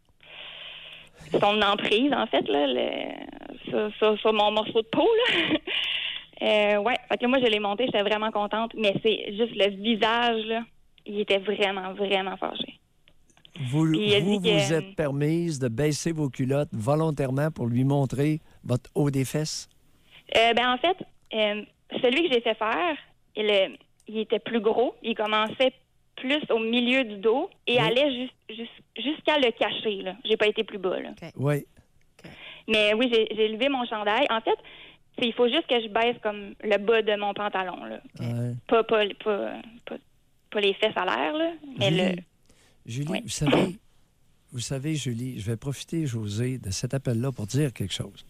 son emprise, en fait, là, sur mon morceau de peau, là. Ouais, fait que moi, je l'ai monté, j'étais vraiment contente. Mais c'est juste le visage, là, il était vraiment, vraiment fâché. Vous êtes permise de baisser vos culottes volontairement pour lui montrer votre haut des fesses? En fait, celui que j'ai fait faire, il était plus gros. Il commençait plus au milieu du dos et allait jusqu'à le cacher. Là. J'ai pas été plus bas. Là. Okay. Oui. Okay. Mais oui, j'ai levé mon chandail. En fait, il faut juste que je baisse comme le bas de mon pantalon. Là. Ouais. Pas les fesses à l'air, là, mais Julie, oui. vous savez, Julie, je vais profiter, José, de cet appel-là pour dire quelque chose.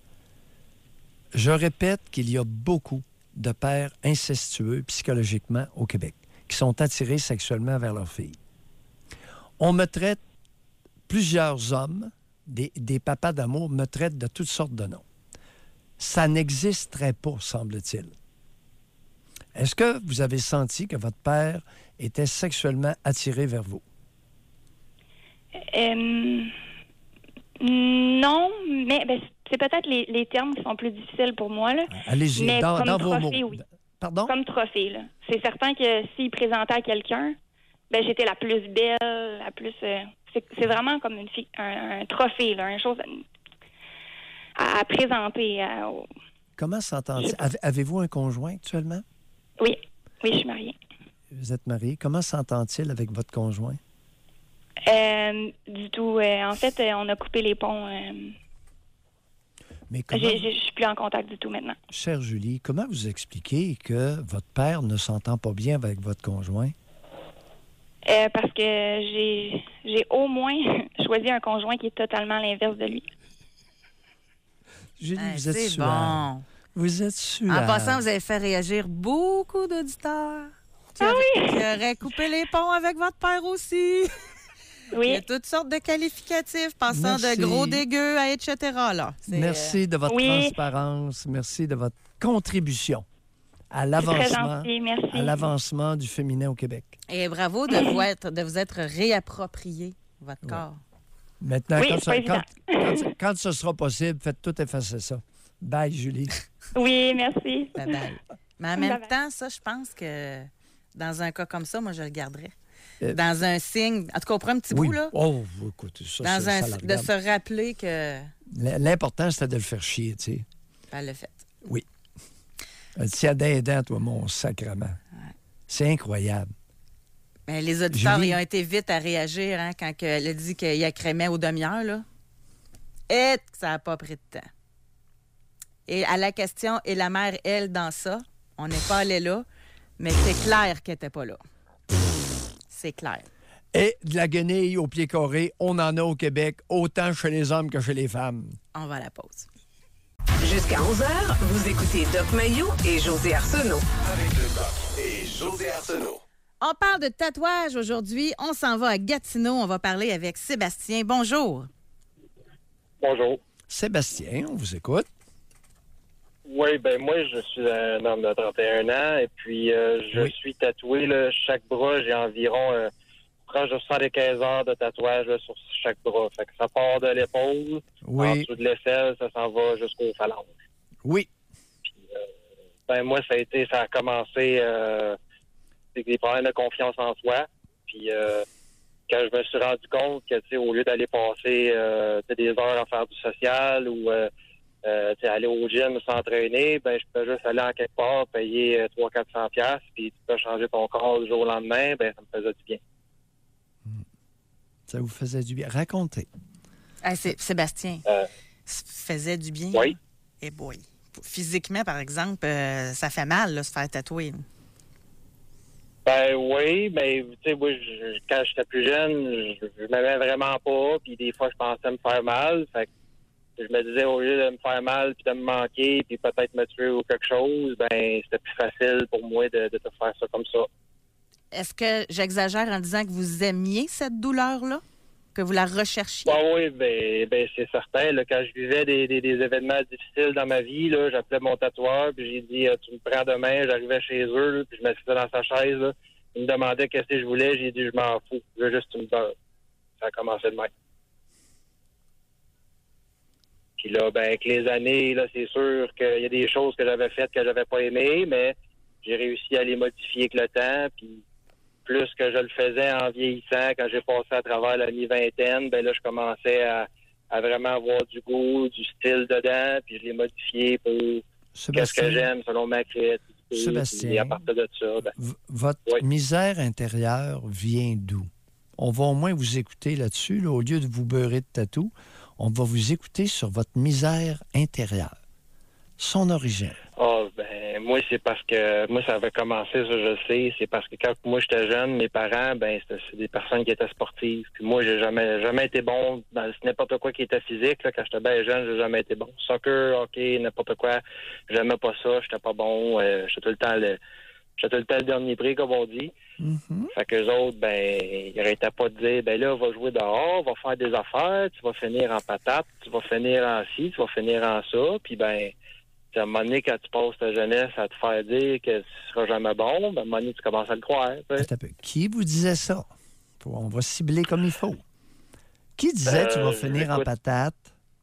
Je répète qu'il y a beaucoup de pères incestueux psychologiquement au Québec qui sont attirés sexuellement vers leurs filles. On me traite, plusieurs hommes, des papas d'amour, me traitent de toutes sortes de noms. Ça n'existerait pas, semble-t-il. Est-ce que vous avez senti que votre père était sexuellement attiré vers vous? Non, mais c'est peut-être les termes qui sont plus difficiles pour moi. Là. Allez-y, mais dans vos trophée, mots. oui. Pardon? Comme trophée, là. C'est certain que s'il présentait à quelqu'un, j'étais la plus belle, la plus... c'est vraiment comme un trophée, là, une chose à présenter. Comment s'entend-il? Avez-vous un conjoint actuellement? Oui, je suis mariée. Vous êtes mariée. Comment s'entend-il avec votre conjoint? Du tout. En fait, on a coupé les ponts. Mais comment... Je suis plus en contact du tout maintenant. Chère Julie, comment vous expliquez que votre père ne s'entend pas bien avec votre conjoint? Parce que j'ai au moins choisi un conjoint qui est totalement l'inverse de lui. Julie, vous êtes c'est suave. bon. Vous êtes suave. En passant, vous avez fait réagir beaucoup d'auditeurs qui auraient coupé les ponts avec votre père aussi. Oui. Il y a toutes sortes de qualificatifs, passant Merci. de gros dégueux à etc. Là. Merci de votre transparence. Merci de votre contribution à l'avancement du féminin au Québec. Et bravo de vous être réapproprié votre corps. Maintenant, Oui, quand ce sera possible, faites tout effacer ça. Bye, Julie. Oui, merci. Bye bye. Mais en même temps, ça, je pense que dans un cas comme ça, moi, je le garderais. Dans un signe, en tout cas, on prend un petit bout, là. Oh, écoute, ça, de se rappeler que... L'important, c'était de le faire chier, tu sais. Elle l'a fait. Oui. Elle tient d'aidant, toi, mon sacrement. Ouais. C'est incroyable. Mais les auditeurs, ils ont été vite à réagir hein, quand elle a dit qu'il accrémait aux demi-heures, là. Et que ça n'a pas pris de temps. Et à la question, et la mère, elle, dans ça, on n'est pas allé là, mais c'est clair qu'elle n'était pas là. C'est clair. Et de la guenille au pied carré, on en a au Québec, autant chez les hommes que chez les femmes. On va à la pause. Jusqu'à 11h, vous écoutez Doc Mayou et José Arsenault. Avec le Doc et José Arsenault. On parle de tatouage aujourd'hui. On s'en va à Gatineau. On va parler avec Sébastien. Bonjour. Bonjour. Sébastien, on vous écoute. Oui, moi, je suis un homme de 31 ans et puis je suis tatoué. Là, chaque bras, j'ai environ proche de 75 heures de tatouage là, sur chaque bras. Fait que ça part de l'épaule, en dessous de l'aisselle, ça s'en va jusqu'aux phalanges. Oui. Puis, moi, ça a commencé avec des problèmes de confiance en soi. Puis quand je me suis rendu compte que, tu sais, au lieu d'aller passer des heures à faire du social ou aller au gym, s'entraîner, je peux juste aller en quelque part, payer 300-400$, puis tu peux changer ton corps du jour au lendemain, ça me faisait du bien. Ça vous faisait du bien. Racontez. Sébastien, ça faisait du bien? Oui. Eh boy. physiquement, par exemple, ça fait mal, là, se faire tatouer. Ben oui, mais tu sais, moi, quand j'étais plus jeune, je m'aimais vraiment pas, puis des fois, je pensais me faire mal. Fait que je me disais, au lieu de me faire mal, puis de me manquer, puis peut-être me tuer ou quelque chose, ben c'était plus facile pour moi de te faire ça comme ça. Est-ce que j'exagère en disant que vous aimiez cette douleur-là? Que vous la recherchiez? Ben oui, ben c'est certain. Là, quand je vivais des événements difficiles dans ma vie, là, j'appelais mon tatoueur, puis j'ai dit, tu me prends demain, j'arrivais chez eux, là, puis je m'assisais dans sa chaise. Là. Il me demandait qu'est-ce que je voulais, j'ai dit, je m'en fous, je veux juste que tu me donnes. Ça a commencé de même. Puis là, ben avec les années, là, c'est sûr qu'il y a des choses que j'avais faites que j'avais pas aimées, mais j'ai réussi à les modifier avec le temps, puis plus que je le faisais en vieillissant, quand j'ai passé à travers la mi-vingtaine, ben là, je commençais à vraiment avoir du goût, du style dedans, puis je l'ai modifié pour qu'est-ce que j'aime selon ma créativité. Sébastien, et à partir de ça, ben, votre misère intérieure vient d'où? On va au moins vous écouter là-dessus, là, au lieu de vous beurrer de tatou. On va vous écouter sur votre misère intérieure, son origine. Ben moi, c'est parce que moi, ça avait commencé, ça, je le sais. C'est parce que quand moi j'étais jeune, mes parents, ben c'est des personnes qui étaient sportives. Puis moi, j'ai jamais été bon dans n'importe quoi qui était physique. Là, quand j'étais bien jeune, j'ai jamais été bon. Soccer, hockey, n'importe quoi. J'aimais pas ça, j'étais pas bon. J'étais tout le temps le dernier prix, comme on dit. Mm-hmm. Fait qu'eux autres, ben, ils n'arrêtaient pas de dire, ben là, va jouer dehors, va faire des affaires, tu vas finir en patate, tu vas finir en ci, tu vas finir en ça. Puis ben, à un moment donné, quand tu passes ta jeunesse à te faire dire que tu seras jamais bon, ben, à un moment donné, tu commences à le croire. Attends un peu. Qui vous disait ça? On va cibler comme il faut. Qui disait tu vas finir en patate?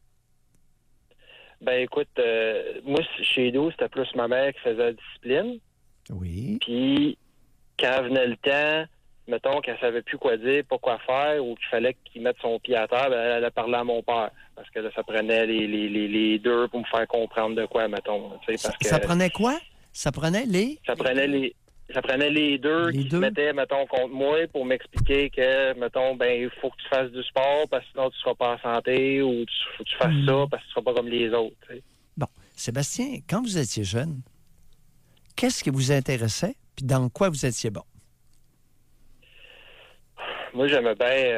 Ben écoute, moi, chez nous, c'était plus ma mère qui faisait la discipline. Oui. Puis, quand venait le temps, mettons qu'elle savait plus quoi dire, pas quoi faire, ou qu'il fallait qu'il mette son pied à terre, ben, elle a parlé à mon père. Parce que là, ça prenait les deux pour me faire comprendre de quoi, mettons. Parce que ça prenait quoi? Ça prenait les... Ça prenait les deux qui se mettaient, mettons, contre moi pour m'expliquer que, mettons, ben, il faut que tu fasses du sport parce que sinon tu seras pas en santé, ou faut que tu fasses ça parce que tu seras pas comme les autres. T'sais. Bon. Sébastien, quand vous étiez jeune, qu'est-ce qui vous intéressait, puis dans quoi vous étiez bon? Moi, j'aimais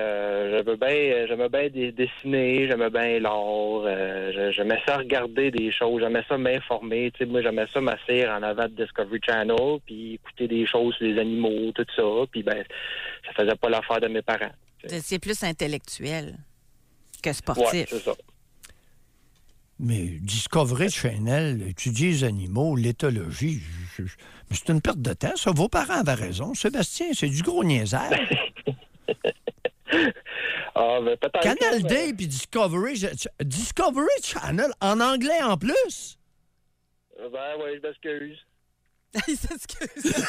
bien dessiner, j'aimais bien l'art, j'aimais ça regarder des choses, j'aimais ça m'informer. Tu sais, moi, j'aimais ça m'asseoir en avant de Discovery Channel, puis écouter des choses sur les animaux, tout ça. Puis ben, ça faisait pas l'affaire de mes parents. C'est plus intellectuel que sportif. Ouais, c'est ça. Mais Discovery Channel, étudier les animaux, l'éthologie, mais c'est une perte de temps, ça. Vos parents avaient raison. Sébastien, c'est du gros niaisage. Ben, peut-être. Canal Day puis Discovery Channel en anglais en plus. Ben oui, je m'excuse. Il s'excuse.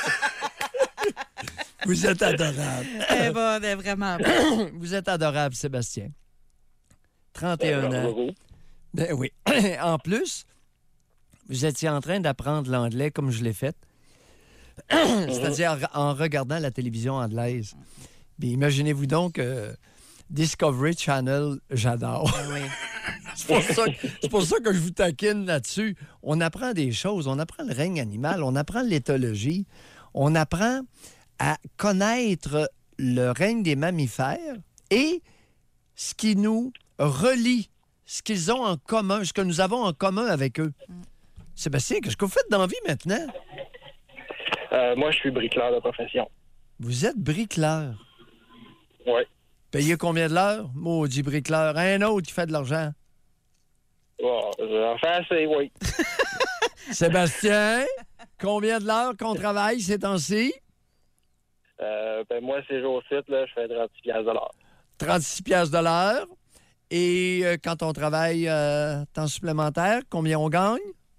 Vous êtes adorable. Elle est vraiment bonne. Vous êtes adorable, Sébastien. 31 ans. Ben oui. En plus, vous étiez en train d'apprendre l'anglais comme je l'ai fait. C'est-à-dire en regardant la télévision anglaise. Bien, imaginez-vous donc Discovery Channel, j'adore. Oui. C'est pour ça que je vous taquine là-dessus. On apprend des choses. On apprend le règne animal. On apprend l'éthologie. On apprend à connaître le règne des mammifères et ce qui nous relie, ce qu'ils ont en commun, ce que nous avons en commun avec eux. Sébastien, qu'est-ce que vous faites dans la vie maintenant? Moi, je suis bricoleur de profession. Vous êtes bricoleur? Oui. Payez combien de l'heure? Maudit bricoleur. Un autre qui fait de l'argent. Bon, j'en fais assez, oui. Sébastien, combien de l'heure qu'on travaille ces temps-ci? Ben moi, ces jours-ci, là, je fais 36 piastres de l'heure. 36 piastres de l'heure. Et quand on travaille temps supplémentaire, combien on gagne?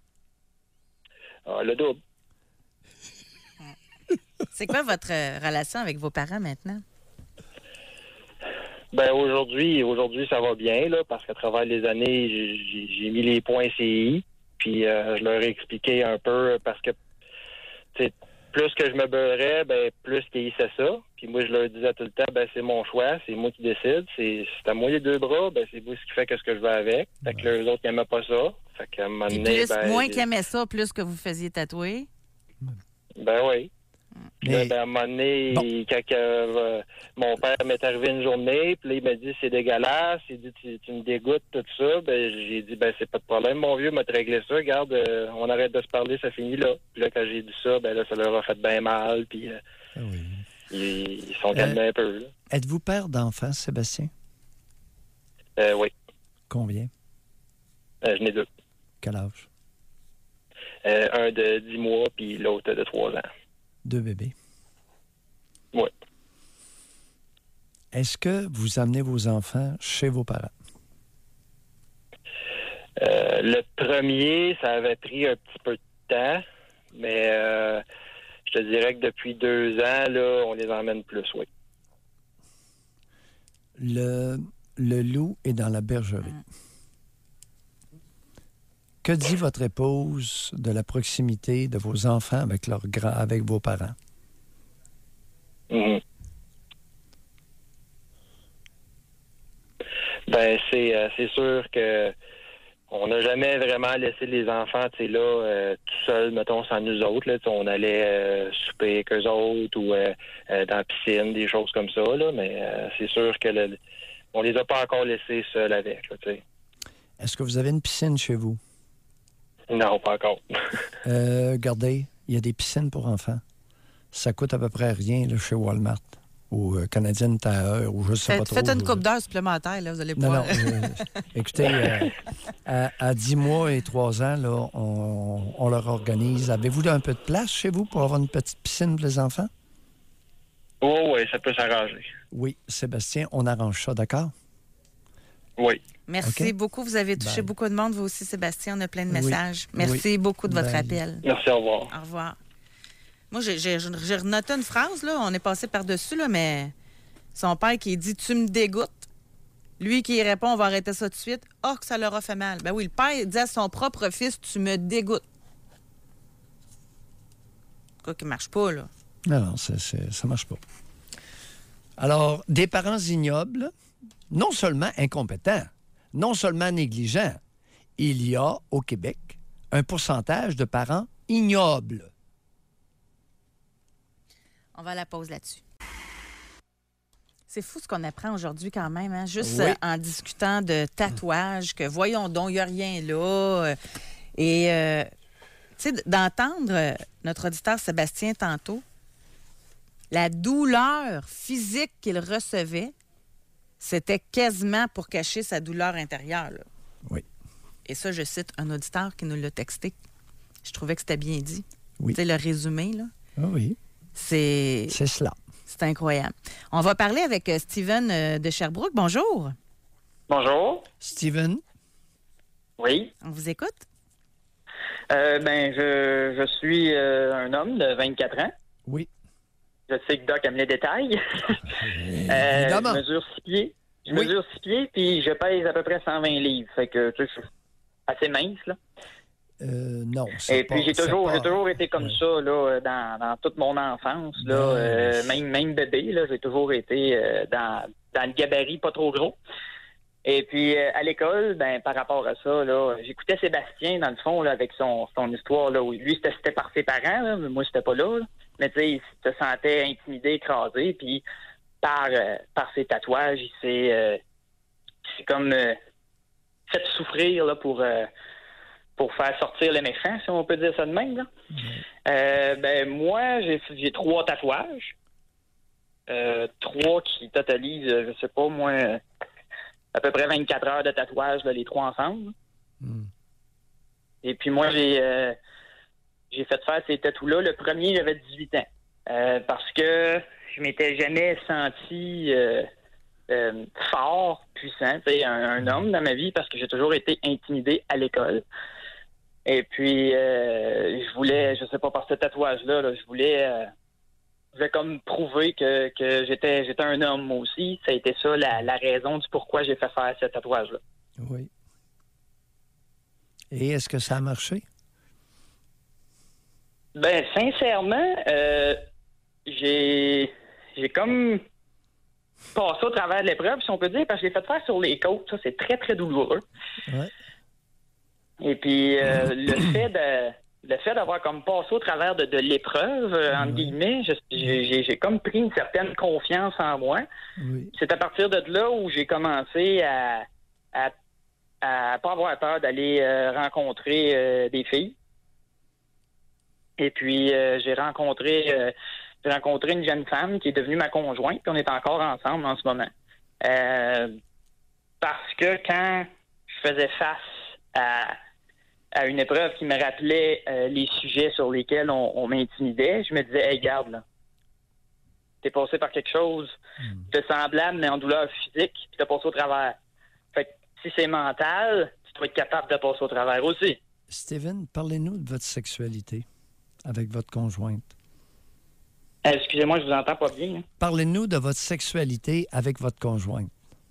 Le double. C'est quoi votre relation avec vos parents maintenant? Ben aujourd'hui, ça va bien, là, parce qu'à travers les années, j'ai mis les points CI, puis je leur ai expliqué un peu, parce que plus que je me beurrais, ben plus qu'ils haïssaient ça. Puis moi, je leur disais tout le temps, ben c'est mon choix, c'est moi qui décide, c'est à moi les deux bras, ben c'est vous ce qui fait que ce que je veux avec. Fait que les autres n'aimaient pas ça. Fait qu'à un moment Puis donné, moins qu'il aimait ça, plus que vous faisiez tatouer. Ben oui. Mais- À un moment donné, quand mon père m'est arrivé une journée, puis là, il m'a dit c'est dégueulasse, il dit tu me dégoûtes, tout ça. Ben j'ai dit c'est pas de problème, mon vieux, m'a réglé ça, regarde, on arrête de se parler, ça finit là. Puis là, quand j'ai dit ça, là, ça leur a fait bien mal, puis ils sont calmés un peu. Là. Êtes-vous père d'enfants, Sébastien? Oui. Combien? J'en ai 2. Quel âge? Un de 10 mois, puis l'autre de 3 ans. 2 bébés. Oui. Est-ce que vous amenez vos enfants chez vos parents? Le premier, ça avait pris un petit peu de temps, mais je te dirais que depuis 2 ans, là, on les emmène plus, oui. Le loup est dans la bergerie. Que dit votre épouse de la proximité de vos enfants avec vos parents? Mhm. Ben, c'est sûr que on n'a jamais vraiment laissé les enfants, tu sais, là, tout seuls, mettons, sans nous autres. Là, on allait souper avec eux autres ou dans la piscine, des choses comme ça, là, mais c'est sûr que on les a pas encore laissés seuls avec, là, tu sais. Est-ce que vous avez une piscine chez vous? Non, pas encore. Regardez, il y a des piscines pour enfants. Ça coûte à peu près rien là, chez Walmart ou Canadian Tire ou je sais pas trop. Faites une coupe d'heures supplémentaire, là, vous allez pouvoir... Non. Écoutez, à 10 mois et 3 ans, là, on leur organise. Avez-vous un peu de place chez vous pour avoir une petite piscine pour les enfants? Oh, oui, ça peut s'arranger. Oui, Sébastien, on arrange ça, d'accord? Oui. Merci beaucoup. Vous avez touché beaucoup de monde, vous aussi, Sébastien. On a plein de messages. Merci beaucoup de votre appel. Merci, au revoir. Au revoir. Moi, j'ai renoté une phrase, là. On est passé par-dessus, là, mais son père qui dit « Tu me dégoûtes ». Lui qui répond « On va arrêter ça tout de suite ». « Oh, que ça leur a fait mal ». Ben oui, le père dit à son propre fils « Tu me dégoûtes ». Quoi qui marche pas, là. Non, ça marche pas. Alors, des parents ignobles, non seulement incompétents, non seulement négligents, il y a au Québec un pourcentage de parents ignobles. On va à la pause là-dessus. C'est fou ce qu'on apprend aujourd'hui quand même, hein? Juste Oui. en discutant de tatouage, que voyons donc, il n'y a rien là. Et, tu sais, d'entendre notre auditeur Sébastien tantôt, la douleur physique qu'il recevait, c'était quasiment pour cacher sa douleur intérieure. Là. Oui. Et ça, je cite un auditeur qui nous l'a texté. Je trouvais que c'était bien dit. Oui. Tu sais, le résumé, là. Ah oui. C'est cela. C'est incroyable. On va parler avec Steven de Sherbrooke. Bonjour. Bonjour. Steven. Oui. On vous écoute? Je suis un homme de 24 ans. Oui. Je sais que Doc aime les détails. Évidemment. Je mesure 6 pieds. Je mesure 6 pieds, puis je pèse à peu près 120 livres. Fait que, tu sais, je suis assez mince, là. Non. Et puis, j'ai toujours été comme ça, là, dans toute mon enfance, là. Même bébé, là, j'ai toujours été dans le gabarit pas trop gros. Et puis, à l'école, par rapport à ça, là, j'écoutais Sébastien, dans le fond, là, avec son histoire, là, où lui, c'était par ses parents, là, mais moi, c'était pas là. Mais, tu sais, il se sentait intimidé, écrasé, puis par ses tatouages, il s'est comme fait souffrir, là, pour faire sortir les méchants, si on peut dire ça de même, là. Moi, j'ai 3 tatouages. 3 qui totalisent, je sais pas, moi... à peu près 24 heures de tatouage, là, les 3 ensemble. Et puis moi, j'ai fait faire ces tatous-là. Le premier, j'avais 18 ans. Parce que je m'étais jamais senti fort, puissant, un homme dans ma vie, parce que j'ai toujours été intimidé à l'école. Et puis, je voulais, je sais pas, par ce tatouage-là, là, je voulais comme prouver que j'étais un homme, moi aussi. Ça a été ça, la raison du pourquoi j'ai fait faire ce tatouage-là. Oui. Et est-ce que ça a marché? Sincèrement, j'ai comme passé au travers de l'épreuve, si on peut dire, parce que je l'ai fait faire sur les côtes. Ça, c'est très, très douloureux. Ouais. Et puis, le fait d'avoir comme passé au travers de l'épreuve, entre guillemets, j'ai comme pris une certaine confiance en moi. Oui. C'est à partir de là où j'ai commencé à pas avoir peur d'aller rencontrer des filles. Et puis, j'ai rencontré une jeune femme qui est devenue ma conjointe, puis on est encore ensemble en ce moment. Parce que quand je faisais face à une épreuve qui me rappelait les sujets sur lesquels on m'intimidait, je me disais, hey, garde, là, t'es passé par quelque chose de semblable, mais en douleur physique, puis t'as passé au travers. Fait que si c'est mental, tu dois être capable de passer au travers aussi. Steven, parlez-nous de votre sexualité avec votre conjointe. Excusez-moi, je vous entends pas bien. Hein? Parlez-nous de votre sexualité avec votre conjointe.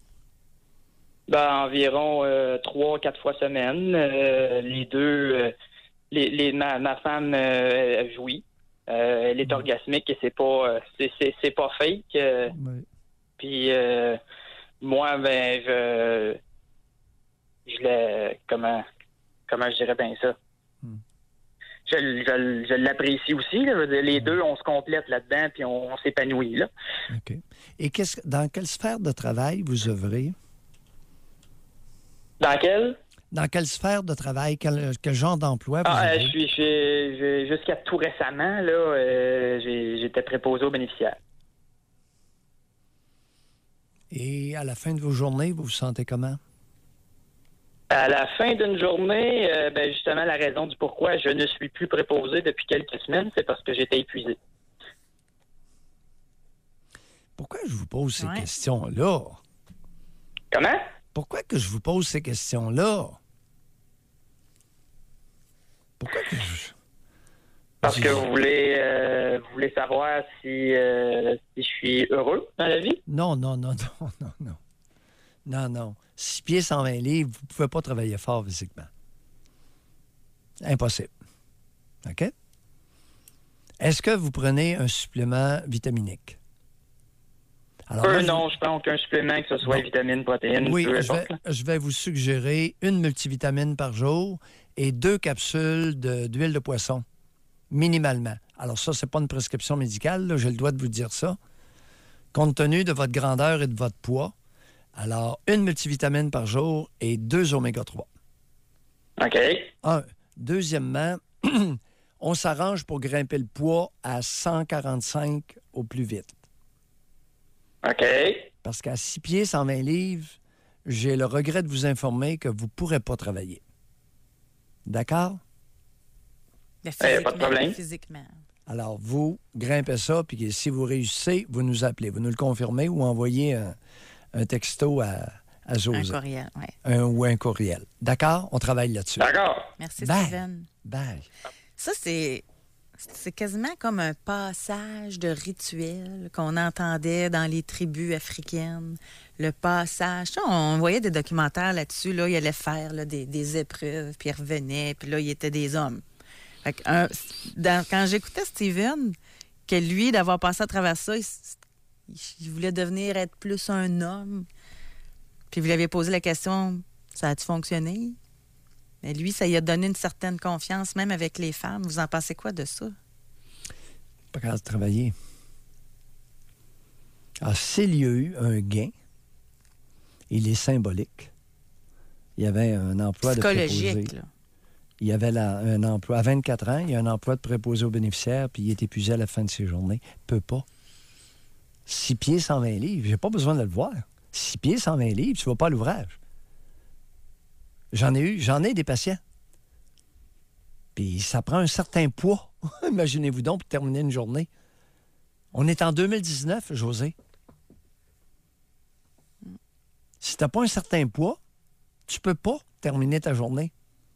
Environ 3-4 fois semaine. Les deux, ma femme jouit. Elle est orgasmique et c'est pas fake. Oui. Puis moi, je comment je dirais bien ça? Je l'apprécie aussi. Là. Les deux, on se complète là-dedans puis on s'épanouit. Là. OK. Et dans quelle sphère de travail vous œuvrez? Dans quelle? Dans quelle sphère de travail? Quel genre d'emploi vous avez? Jusqu'à tout récemment, là, j'étais préposé aux bénéficiaires. Et à la fin de vos journées, vous vous sentez comment? À la fin d'une journée, justement, la raison du pourquoi je ne suis plus préposé depuis quelques semaines, c'est parce que j'étais épuisé. Pourquoi je vous pose ces questions-là? Comment? Pourquoi que je vous pose ces questions-là? Pourquoi que je... Parce que vous voulez savoir si je suis heureux dans la vie? Non. 6 pieds, 120 livres, vous ne pouvez pas travailler fort physiquement. Impossible. OK? Est-ce que vous prenez un supplément vitaminique? Alors, non, je prends aucun supplément, que ce soit vitamine, protéines, oui, peu importe. je vais vous suggérer une multivitamine par jour et 2 capsules d'huile de poisson, minimalement. Alors ça, c'est pas une prescription médicale, là, j'ai le droit de vous dire ça. Compte tenu de votre grandeur et de votre poids, alors une multivitamine par jour et 2 oméga 3. OK. Deuxièmement, on s'arrange pour grimper le poids à 145 au plus vite. OK. Parce qu'à 6 pieds, 120 livres, j'ai le regret de vous informer que vous ne pourrez pas travailler. D'accord? Pas de problème. Physiquement. Alors, vous grimpez ça, puis si vous réussissez, vous nous appelez. Vous nous le confirmez ou envoyez un texto à José. Un courriel, oui. Ou un courriel. D'accord? On travaille là-dessus. D'accord. Merci, Bye. Steven. Bye. Ça, c'est quasiment comme un passage de rituel qu'on entendait dans les tribus africaines. Le passage. Ça, on voyait des documentaires là-dessus. Là, il allait faire là, des épreuves, puis il revenait, puis là, il était des hommes. Fait que, quand j'écoutais Steven, que lui, d'avoir passé à travers ça, il voulait être plus un homme. Puis vous lui avez posé la question, ça a-tu fonctionné? Mais lui, ça lui a donné une certaine confiance, même avec les femmes. Vous en pensez quoi de ça? Pas capable de travailler. Alors, s'il y a eu un gain, il est symbolique. Il y avait un emploi de préposé. Psychologique, là. Il y avait un emploi. À 24 ans, il y a un emploi de préposé aux bénéficiaires, puis il est épuisé à la fin de ses journées. Peut pas. 6 pieds, 120 livres. J'ai pas besoin de le voir. 6 pieds, 120 livres, tu vas pas à l'ouvrage. J'en ai des patients. Puis ça prend un certain poids. Imaginez-vous donc pour terminer une journée. On est en 2019, José. Si tu n'as pas un certain poids, tu peux pas terminer ta journée.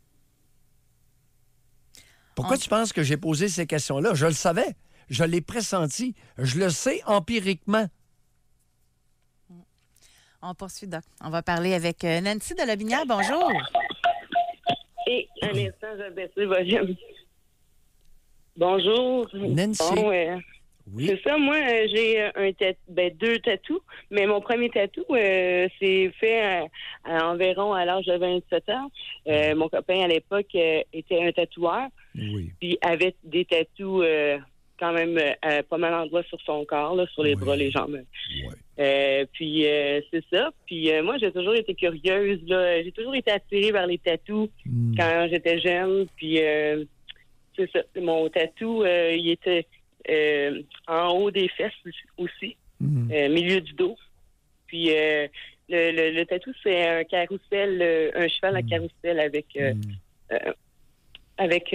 Pourquoi tu penses que j'ai posé ces questions-là? Je le savais. Je l'ai pressenti. Je le sais empiriquement. On poursuit, Doc. On va parler avec Nancy de Lobinière. Bonjour. Et un instant, je vais baisser le volume. Bonjour. Nancy. Bon, Oui. C'est ça, moi, j'ai deux tatous, mais mon premier tatou c'est fait à environ à l'âge de 27 ans. Mon copain, à l'époque, était un tatoueur, Oui. puis avait des tatous quand même pas mal d'endroits sur son corps, là, sur les bras, les jambes. Puis c'est ça. Puis moi, j'ai toujours été curieuse. Là. J'ai toujours été attirée vers les tatous quand j'étais jeune. Puis c'est ça. Mon tatou, il était en haut des fesses aussi, milieu du dos. Puis le tatou, c'est un carrousel, un cheval à carrousel avec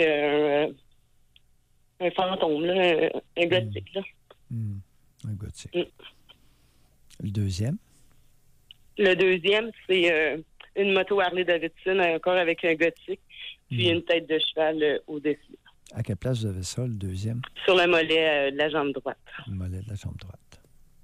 un fantôme, là, un gothique. Là. Un gothique. Le deuxième? Le deuxième, c'est une moto Harley-Davidson, encore avec un gothique, puis une tête de cheval au-dessus. À quelle place vous avez ça, le deuxième? Sur le mollet de la jambe droite. Le mollet de la jambe droite.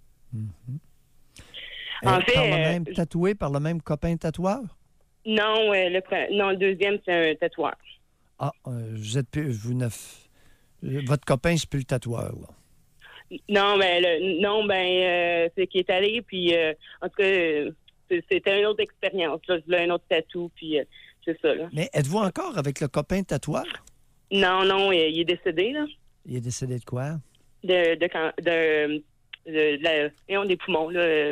En fait, tatoué par le même copain tatoueur? Non, le deuxième, c'est un tatoueur. Ah, vous êtes plus... votre copain, c'est plus le tatoueur, là. Non, c'est qu'il est allé, puis en tout cas, c'était une autre expérience. Là, je voulais un autre tatou, puis c'est ça. Là. Mais êtes-vous encore avec le copain tatoueur? Non, il est décédé, là. Il est décédé de quoi? Des poumons, là.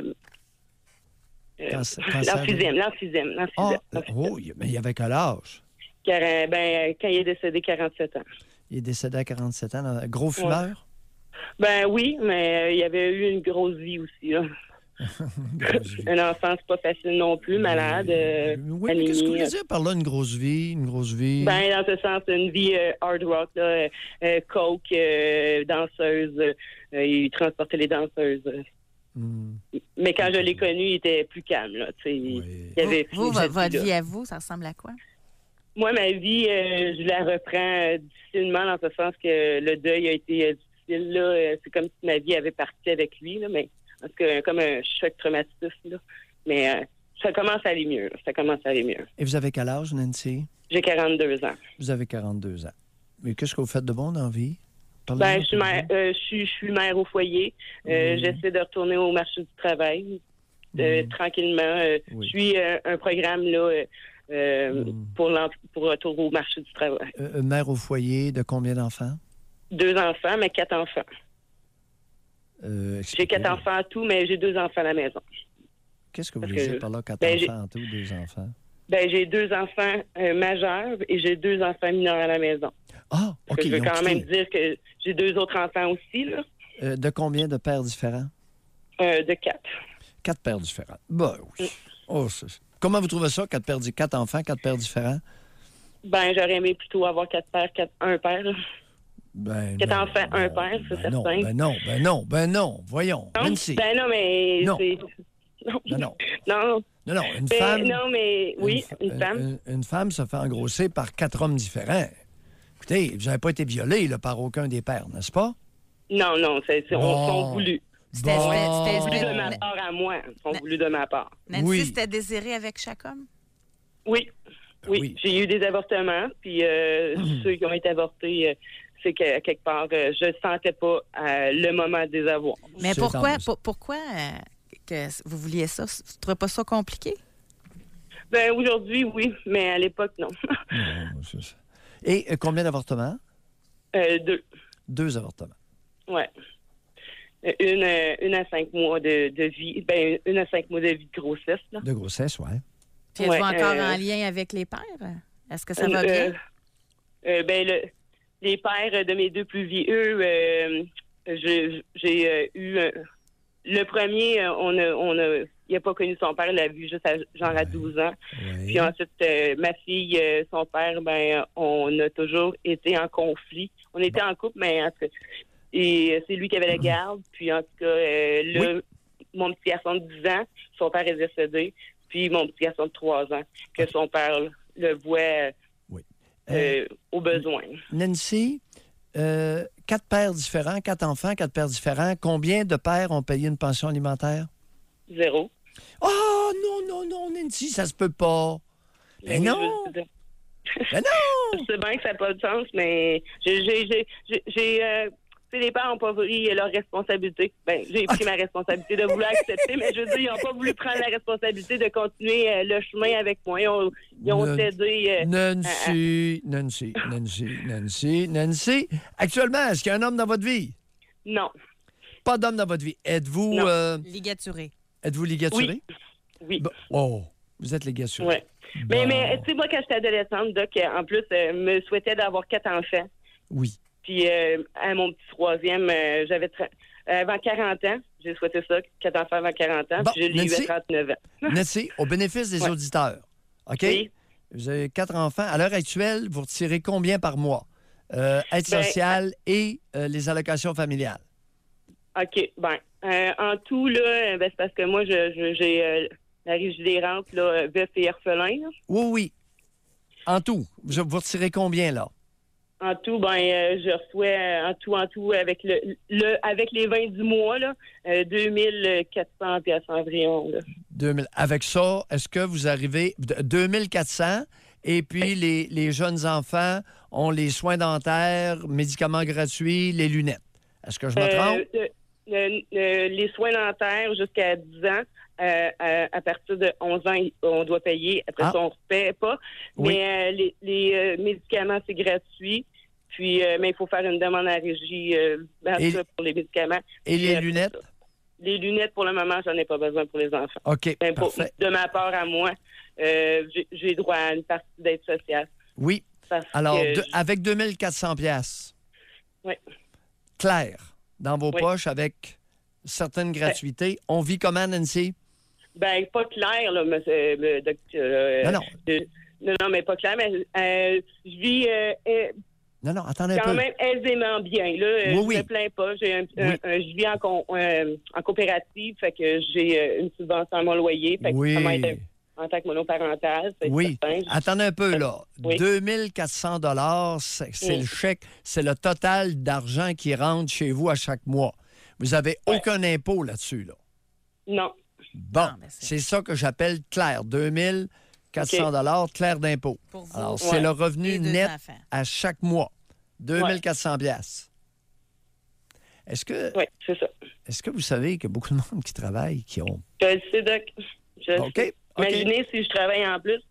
L'emphysème. Mais il avait quel âge? Quand il est décédé, 47 ans. Il est décédé à 47 ans. Gros fumeur? Ouais. Ben oui, mais il y avait eu une grosse vie aussi, là. Une enfance pas facile non plus, malade. Oui, mais qu'est-ce que vous voulez dire par là, une grosse vie? Ben, dans ce sens, une vie hard rock, là, coke, danseuse. Il transportait les danseuses. Mais quand je l'ai connu, il était plus calme, là. Votre vie à vous, ça ressemble à quoi? Moi, ma vie, je la reprends difficilement, dans ce sens que le deuil a été difficile, là. C'est comme si ma vie avait parti avec lui, là, mais en tout cas, comme un choc traumatique, là. Mais ça commence à aller mieux. Et vous avez quel âge, Nancy? J'ai 42 ans. Vous avez 42 ans. Mais qu'est-ce que vous faites de bon dans la vie? Je suis mère au foyer. J'essaie de retourner au marché du travail tranquillement. Je suis un programme là pour retour au marché du travail. Mère au foyer de combien d'enfants? 2 enfants, mais 4 enfants. J'ai 4 enfants en tout, mais j'ai 2 enfants à la maison. Qu'est-ce que vous voulez dire par là, 4 enfants en tout, 2 enfants? J'ai 2 enfants majeurs et j'ai 2 enfants mineurs à la maison. Ah, OK. Je veux quand même dire que j'ai 2 autres enfants aussi, là. De combien de pères différents? De 4. 4 pères différents. Ben oui. Comment vous trouvez ça, 4 enfants, 4 pères différents? J'aurais aimé plutôt avoir 4 pères, un père, là. 4 enfants, un père, c'est certain. Ben non. Voyons. Non, mais... Non. Non, une femme... Non, mais oui, une femme. Une femme se fait engrosser par 4 hommes différents. Écoutez, vous n'avez pas été violé là, par aucun des pères, n'est-ce pas? Non, on s'en voulu. C'était de ma part à moi. Ils sont voulus de ma part. Nancy, c'était désiré avec chaque homme? Oui. Oui. J'ai eu des avortements, puis ceux qui ont été avortés... c'est que, quelque part, je ne sentais pas le moment des avoirs. Mais pourquoi que vous vouliez ça? Vous ne trouvez pas ça compliqué? Aujourd'hui, oui, mais à l'époque, non. Non, c'est ça. Et combien d'avortements? 2. 2 avortements. Oui. Une à 5 mois de vie. Une à 5 mois de vie de grossesse. Là. De grossesse, oui. Puis êtes-vous encore en lien avec les pères? Est-ce que ça va bien? Les pères de mes 2 plus vieux, j'ai eu... le premier, il n'a pas connu son père, il l'a vu juste à 12 ans. Ouais. Puis ensuite, ma fille, son père, on a toujours été en conflit. On était en couple, mais en tout cas, et c'est lui qui avait la garde. Puis en tout cas, mon petit garçon de 10 ans, son père est décédé. Puis mon petit garçon de 3 ans, que son père le voit... au besoin. Nancy, 4 pères différents, 4 enfants, 4 pères différents. Combien de pères ont payé une pension alimentaire? 0. Oh, non, Nancy, ça se peut pas. Mais non! Mais non! Je sais bien que ça n'a pas de sens, mais j'ai les parents n'ont pas pris leur responsabilité. Ben, j'ai pris ma responsabilité de vouloir accepter, mais je veux dire, ils n'ont pas voulu prendre la responsabilité de continuer le chemin avec moi. Ils ont cédé. Nancy. Actuellement, est-ce qu'il y a un homme dans votre vie? Non. Pas d'homme dans votre vie. Êtes-vous... ligaturé. Êtes-vous ligaturé? Oui. Vous êtes ligaturé. Oui. Bon. Mais tu sais, moi, quand j'étais adolescente, Doc, en plus, me souhaitait d'avoir 4 enfants. Oui. Puis, à mon petit troisième, j'avais... avant 40 ans, j'ai souhaité ça, 4 enfants avant 40 ans, puis je l'ai eu à 39 ans. Nancy, au bénéfice des auditeurs, OK? Oui. Vous avez 4 enfants. À l'heure actuelle, vous retirez combien par mois? Aide sociale et les allocations familiales. OK. En tout, là, c'est parce que moi, j'ai la Régie des rentes, là, veuf et orphelin. Là. Oui. En tout, vous retirez combien, là? En tout, je reçois en tout avec avec les 20 du mois, là, 2400 piastres environ. Là. 2000. Avec ça, est-ce que vous arrivez 2400 et puis les jeunes enfants ont les soins dentaires, médicaments gratuits, les lunettes? Est-ce que je me trompe? Les soins dentaires jusqu'à 10 ans, à partir de 11 ans, on doit payer. Après ça, on ne paie pas. Oui. Mais les médicaments, c'est gratuit. Puis, mais il faut faire une demande à la régie pour les médicaments. Et les lunettes? Les lunettes, pour le moment, j'en ai pas besoin pour les enfants. OK, parfait. De ma part à moi, j'ai droit à une partie d'aide sociale. Oui. Alors, avec 2400 piastres. Oui. Clair, dans vos poches, avec certaines gratuités. On vit comment, Nancy? Pas clair, là, monsieur le docteur. Non, mais pas clair, mais je vis... Non, attendez un peu. Quand même aisément bien. Là, je me plains pas. Je vis en coopérative, fait que j'ai une subvention à mon loyer. Fait que ça m'aide en tant que monoparental. Oui. Attendez un peu, là. 2400 $, c'est le chèque, c'est le total d'argent qui rentre chez vous à chaque mois. Vous n'avez aucun impôt là-dessus, là? Non. Bon, c'est ça que j'appelle clair. 2400 $ clair d'impôt. Alors, c'est le revenu net à chaque mois. 2400 piastres. Est-ce que... Oui, c'est ça. Est-ce que vous savez qu'il y a beaucoup de monde qui travaille, qui ont... Je le sais, Doc. Imaginez si je travaille en plus.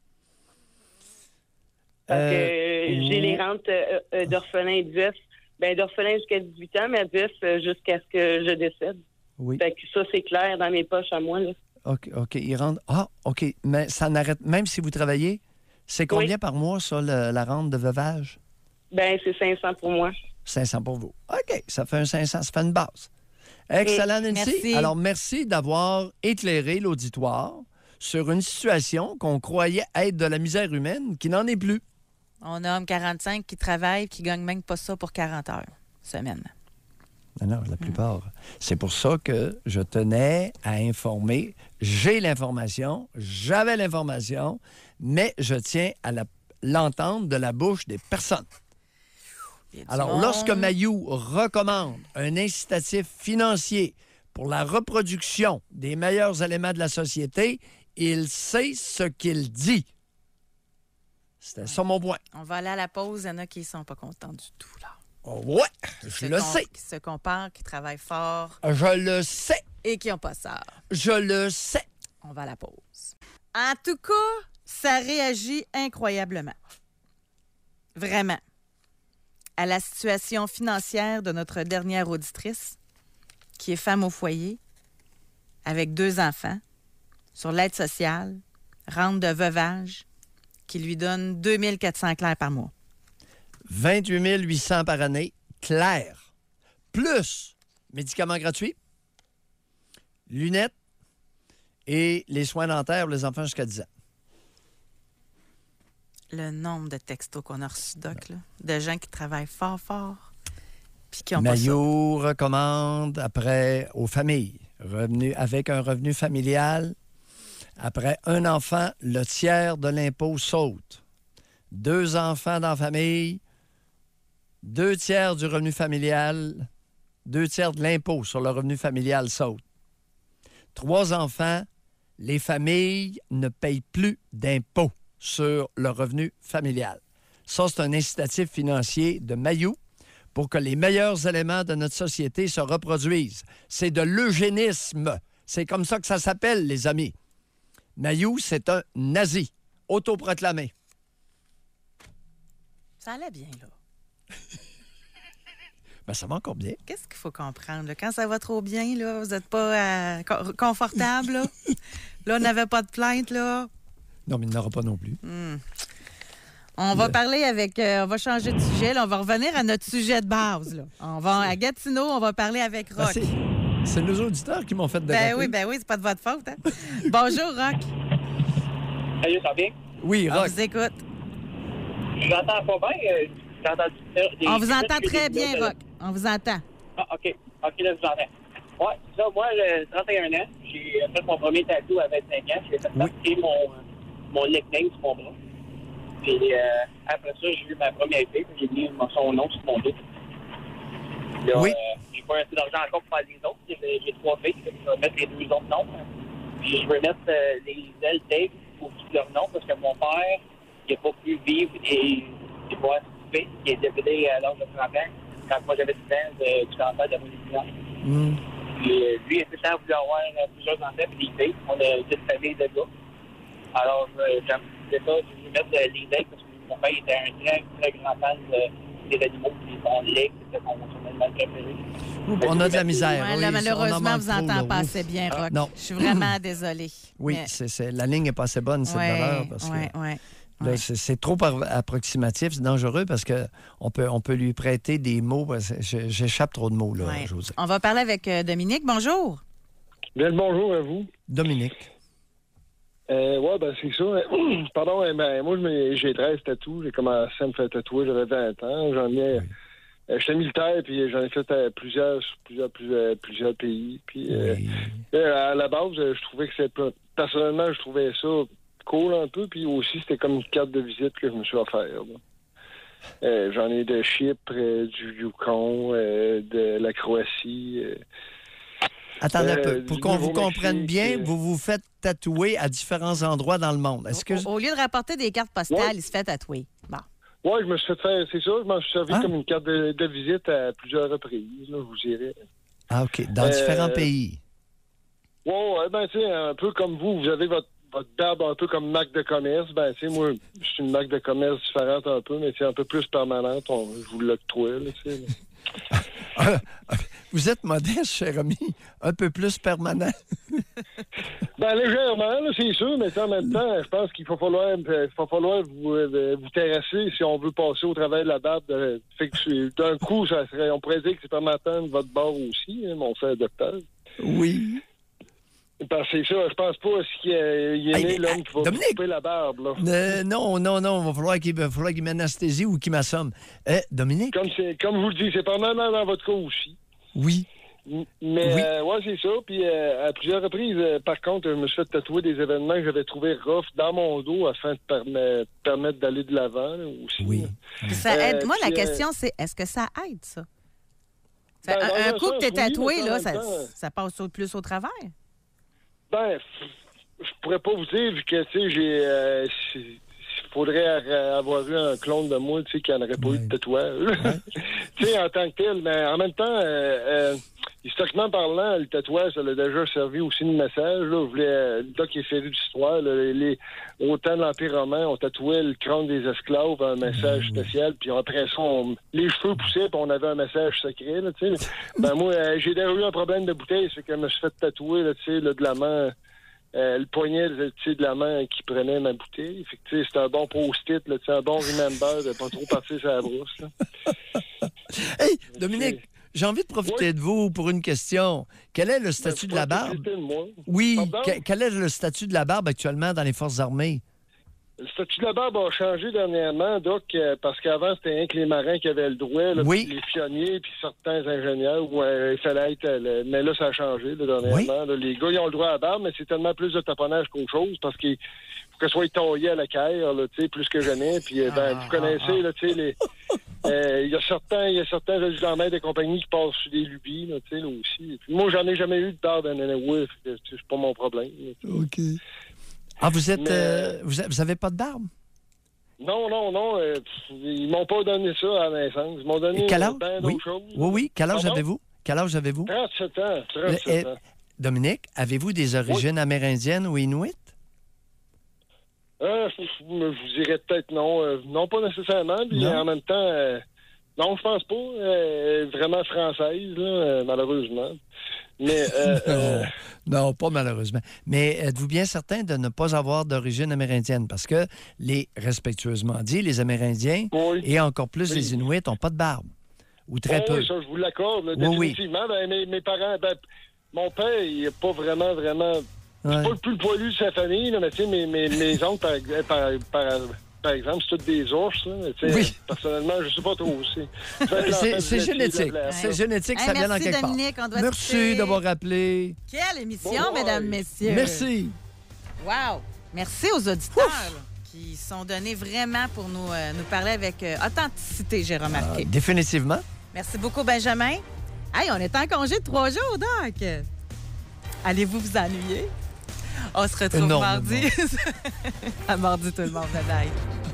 Parce que j'ai les rentes d'orphelin et de veuf. D'orphelin jusqu'à 18 ans, mais veuf jusqu'à ce que je décède. Oui. Fait que ça, c'est clair dans mes poches à moi, là. OK. Ils rentrent... OK. Mais ça n'arrête... Même si vous travaillez, c'est combien par mois, ça, la rente de veuvage? C'est 500 pour moi. 500 pour vous. OK. Ça fait un 500. Ça fait une base. Excellent, Nancy. Merci. Alors, merci d'avoir éclairé l'auditoire sur une situation qu'on croyait être de la misère humaine, qui n'en est plus. On a homme 45 qui travaille, qui gagne même pas ça pour 40 heures semaine. Non, la plupart. C'est pour ça que je tenais à informer. J'ai l'information, j'avais l'information, mais je tiens à l'entendre de la bouche des personnes. Alors, lorsque Mayou recommande un incitatif financier pour la reproduction des meilleurs éléments de la société, il sait ce qu'il dit. C'était ça mon point. On va aller à la pause. Il y en a qui ne sont pas contents du tout, là. Ouais, je le sais. Qui se comparent, qui travaillent fort. Je le sais. Et qui n'ont pas ça. Je le sais. On va à la pause. En tout cas, ça réagit incroyablement. Vraiment. À la situation financière de notre dernière auditrice, qui est femme au foyer, avec 2 enfants, sur l'aide sociale, rente de veuvage, qui lui donne 2400 clairs par mois. 28 800 par année, clair. Plus médicaments gratuits, lunettes et les soins dentaires pour les enfants jusqu'à 10 ans. Le nombre de textos qu'on a reçus, Doc, là, de gens qui travaillent fort, puis qui ont Mayou recommande après aux familles, avec un revenu familial, après un enfant, le tiers de l'impôt saute. 2 enfants dans la famille, 2 tiers du revenu familial, 2 tiers de l'impôt sur le revenu familial saute. 3 enfants, les familles ne payent plus d'impôt sur le revenu familial. Ça, c'est un incitatif financier de Mayou pour que les meilleurs éléments de notre société se reproduisent. C'est de l'eugénisme. C'est comme ça que ça s'appelle, les amis. Mayou, c'est un nazi, autoproclamé. Ça allait bien, là. Ben, ça va encore bien. Qu'est-ce qu'il faut comprendre? Là? Quand ça va trop bien, là, vous n'êtes pas confortable, là? Là, on n'avait pas de plainte, là. Non, mais il n'y en aura pas non plus. On va parler avec... on va changer de sujet, là. On va revenir à notre sujet de base, là. On va à Gatineau, on va parler avec Roch. C'est nos auditeurs qui m'ont fait déraper. Ben oui, c'est pas de votre faute, hein? Bonjour, Roch. Salut, ça va bien? Oui, Roch. On vous écoute. Je l'entends pas bien. On vous entend très bien, Roch. On vous entend. Ah, OK. OK, là, je vous entends. Ouais, c'est ça. Moi, j'ai 31 ans. J'ai fait mon premier tatou à 25 ans. J'ai fait marquer mon nickname sur mon bras. Puis après ça, j'ai eu ma première fille. J'ai mis son nom sur mon dos. Là, oui. J'ai pas assez d'argent encore pour faire les autres. J'ai 3 filles. Je vais mettre les 2 autres noms. Puis je vais mettre les ailes tape pour tous leurs noms parce que mon père, il n'a pas pu vivre et il n'est pas assisté. Il est décédé à l'âge de 30 ans. Quand moi j'avais 10 ans du cancer de mon Puis lui, il a tout le temps voulu avoir plusieurs enfants et des filles. On a 10 familles de gars. Alors, j'aime ça. Je vais mettre les legs parce que mon père était un très, très grand fan des animaux. Puis son leg, c'était son animal préféré. On a de la misère. Ouais, oui, là, malheureusement, vous entendez pas là, assez bien, Roch. Non. Je suis vraiment désolée. Oui, mais... la ligne n'est pas assez bonne, c'est de l'erreur. Là, c'est trop approximatif, c'est dangereux parce qu'on peut lui prêter des mots. J'échappe trop de mots, là, José. On va parler avec Dominique. Bonjour. Bien le bonjour à vous. Dominique. Oui, ben c'est ça. Pardon, moi, j'ai 13 tatous. J'ai commencé à me faire tatouer, j'avais 20 ans. J'en ai... J'étais militaire, puis j'en ai fait plusieurs pays. Puis, à la base, je trouvais que c'était... Personnellement, je trouvais ça cool un peu, puis aussi, c'était comme une carte de visite que je me suis offert. J'en ai de Chypre, du Yukon, de la Croatie. Attendez un peu. Pour qu'on vous comprenne bien, vous vous faites tatouer à différents endroits dans le monde. Est-ce que... Au lieu de rapporter des cartes postales, il se fait tatouer. Bon. Oui, je me suis fait faire, c'est ça, je m'en suis servi comme une carte de visite à plusieurs reprises, là, je vous dirais. Ah, OK. Dans différents pays. Oui, ben, tu sais, un peu comme vous avez votre barbe un peu comme marque de commerce. Ben, tu sais, moi, c'est une marque de commerce différente un peu, mais c'est un peu plus permanente. Je vous l'octroie, là, tu sais. Vous êtes modeste, cher ami. Un peu plus permanent. Ben, légèrement, là, c'est sûr, mais en même temps, je pense qu'il va falloir vous terrasser si on veut passer au travers de la barbe. Fait que d'un coup, on pourrait dire que c'est permanent de votre bord aussi, hein, mon frère docteur. Oui. Parce que c'est ça, je pense pas qu'il y ait né l'homme qui va vous couper la barbe, là. Non, il va falloir qu'il m'anesthésie ou qu'il m'assomme. Dominique? Comme je vous le dis, c'est permanent dans votre cas aussi. Oui. Mais, c'est ça. Puis, à plusieurs reprises, par contre, je me suis fait tatouer des événements que j'avais trouvé rough dans mon dos afin de permettre d'aller de l'avant, là, aussi. Oui. Ça aide. Moi, la question, c'est est-ce que ça aide, ça? Un coup que t'es tatoué, là, ça passe plus au travers? Ben, je pourrais pas vous dire, vu que, tu sais, il faudrait avoir eu un clone de moi, tu sais, qui n'en aurait pas eu de tatouage. Tu sais, en tant que tel, mais en même temps, historiquement parlant, le tatouage, ça l'a déjà servi aussi de message. Là. Le gars qui est série d'histoire, autant de l'Empire romain, on tatouait le crâne des esclaves, un message spécial, puis après ça, les cheveux poussaient, puis on avait un message secret. Là, tu sais. Ben, moi, j'ai déjà eu un problème de bouteille, c'est que je me suis fait tatouer là, tu sais, là, de la main. Le poignet de la main qui prenait ma bouteille. Fait que, c'était un bon post-it, là, un bon remember de pas trop partir sur la brousse. Là. Hey, Dominique, j'ai envie de profiter de vous pour une question. Quel est le statut de la barbe? Oui, quel est le statut de la barbe actuellement dans les Forces armées? Le statut de la barbe a changé dernièrement, Doc, parce qu'avant, c'était rien que les marins qui avaient le droit, là, puis les pionniers, puis certains ingénieurs, où il fallait être... mais là, ça a changé, là, dernièrement. Là, les gars, ils ont le droit à la barbe, mais c'est tellement plus de taponnage qu'autre chose, parce qu'il faut que ça soit taillé à la caire, là, plus que jamais. Puis, vous connaissez, là, tu sais, il y a certains régiments des compagnies qui passent sur des lubies, là, tu sais, là aussi. Puis, moi, j'en ai jamais eu de barbe, c'est pas mon problème. Là, OK. Ah, vous avez pas de barbe? Non. Ils m'ont pas donné ça à la naissance. Ils m'ont donné Quel âge? plein Oui. d'autres choses. Oui. Quel âge Pardon? avez-vous? 37 ans. 37 ans. Dominique, avez-vous des origines amérindiennes ou inuites? Je vous dirais peut-être non. Non, pas nécessairement. Puis en même temps, non, je pense pas. Vraiment française, là, malheureusement. Mais Non, pas malheureusement. Mais êtes-vous bien certain de ne pas avoir d'origine amérindienne? Parce que, respectueusement dit, les Amérindiens et encore plus les Inuits n'ont pas de barbe. Ou très peu. Oui, ça, je vous l'accorde, là, définitivement. Ben, mes parents, mon père, il n'est pas vraiment... C'est pas le plus poilu de sa famille, là, mais tu sais, mes oncles, par exemple, c'est tous des ours. Là, personnellement, je ne sais pas trop aussi. C'est génétique. C'est génétique, ça vient dans quelque part. Dominique, on doit Merci d'avoir rappelé. Quelle émission, mesdames, messieurs. Merci. Wow. Merci aux auditeurs là, qui sont donnés vraiment pour nous parler avec authenticité, j'ai remarqué. Définitivement. Merci beaucoup, Benjamin. Hey, on est en congé de 3 jours, donc. Allez-vous vous ennuyer? On se retrouve mardi. À mardi, tout le monde. Bye.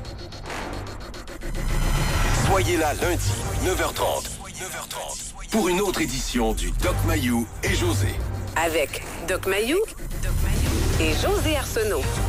Soyez là lundi, 9h30. Pour une autre édition du Doc Mayou et José. Avec Doc Mayou et José Arsenault.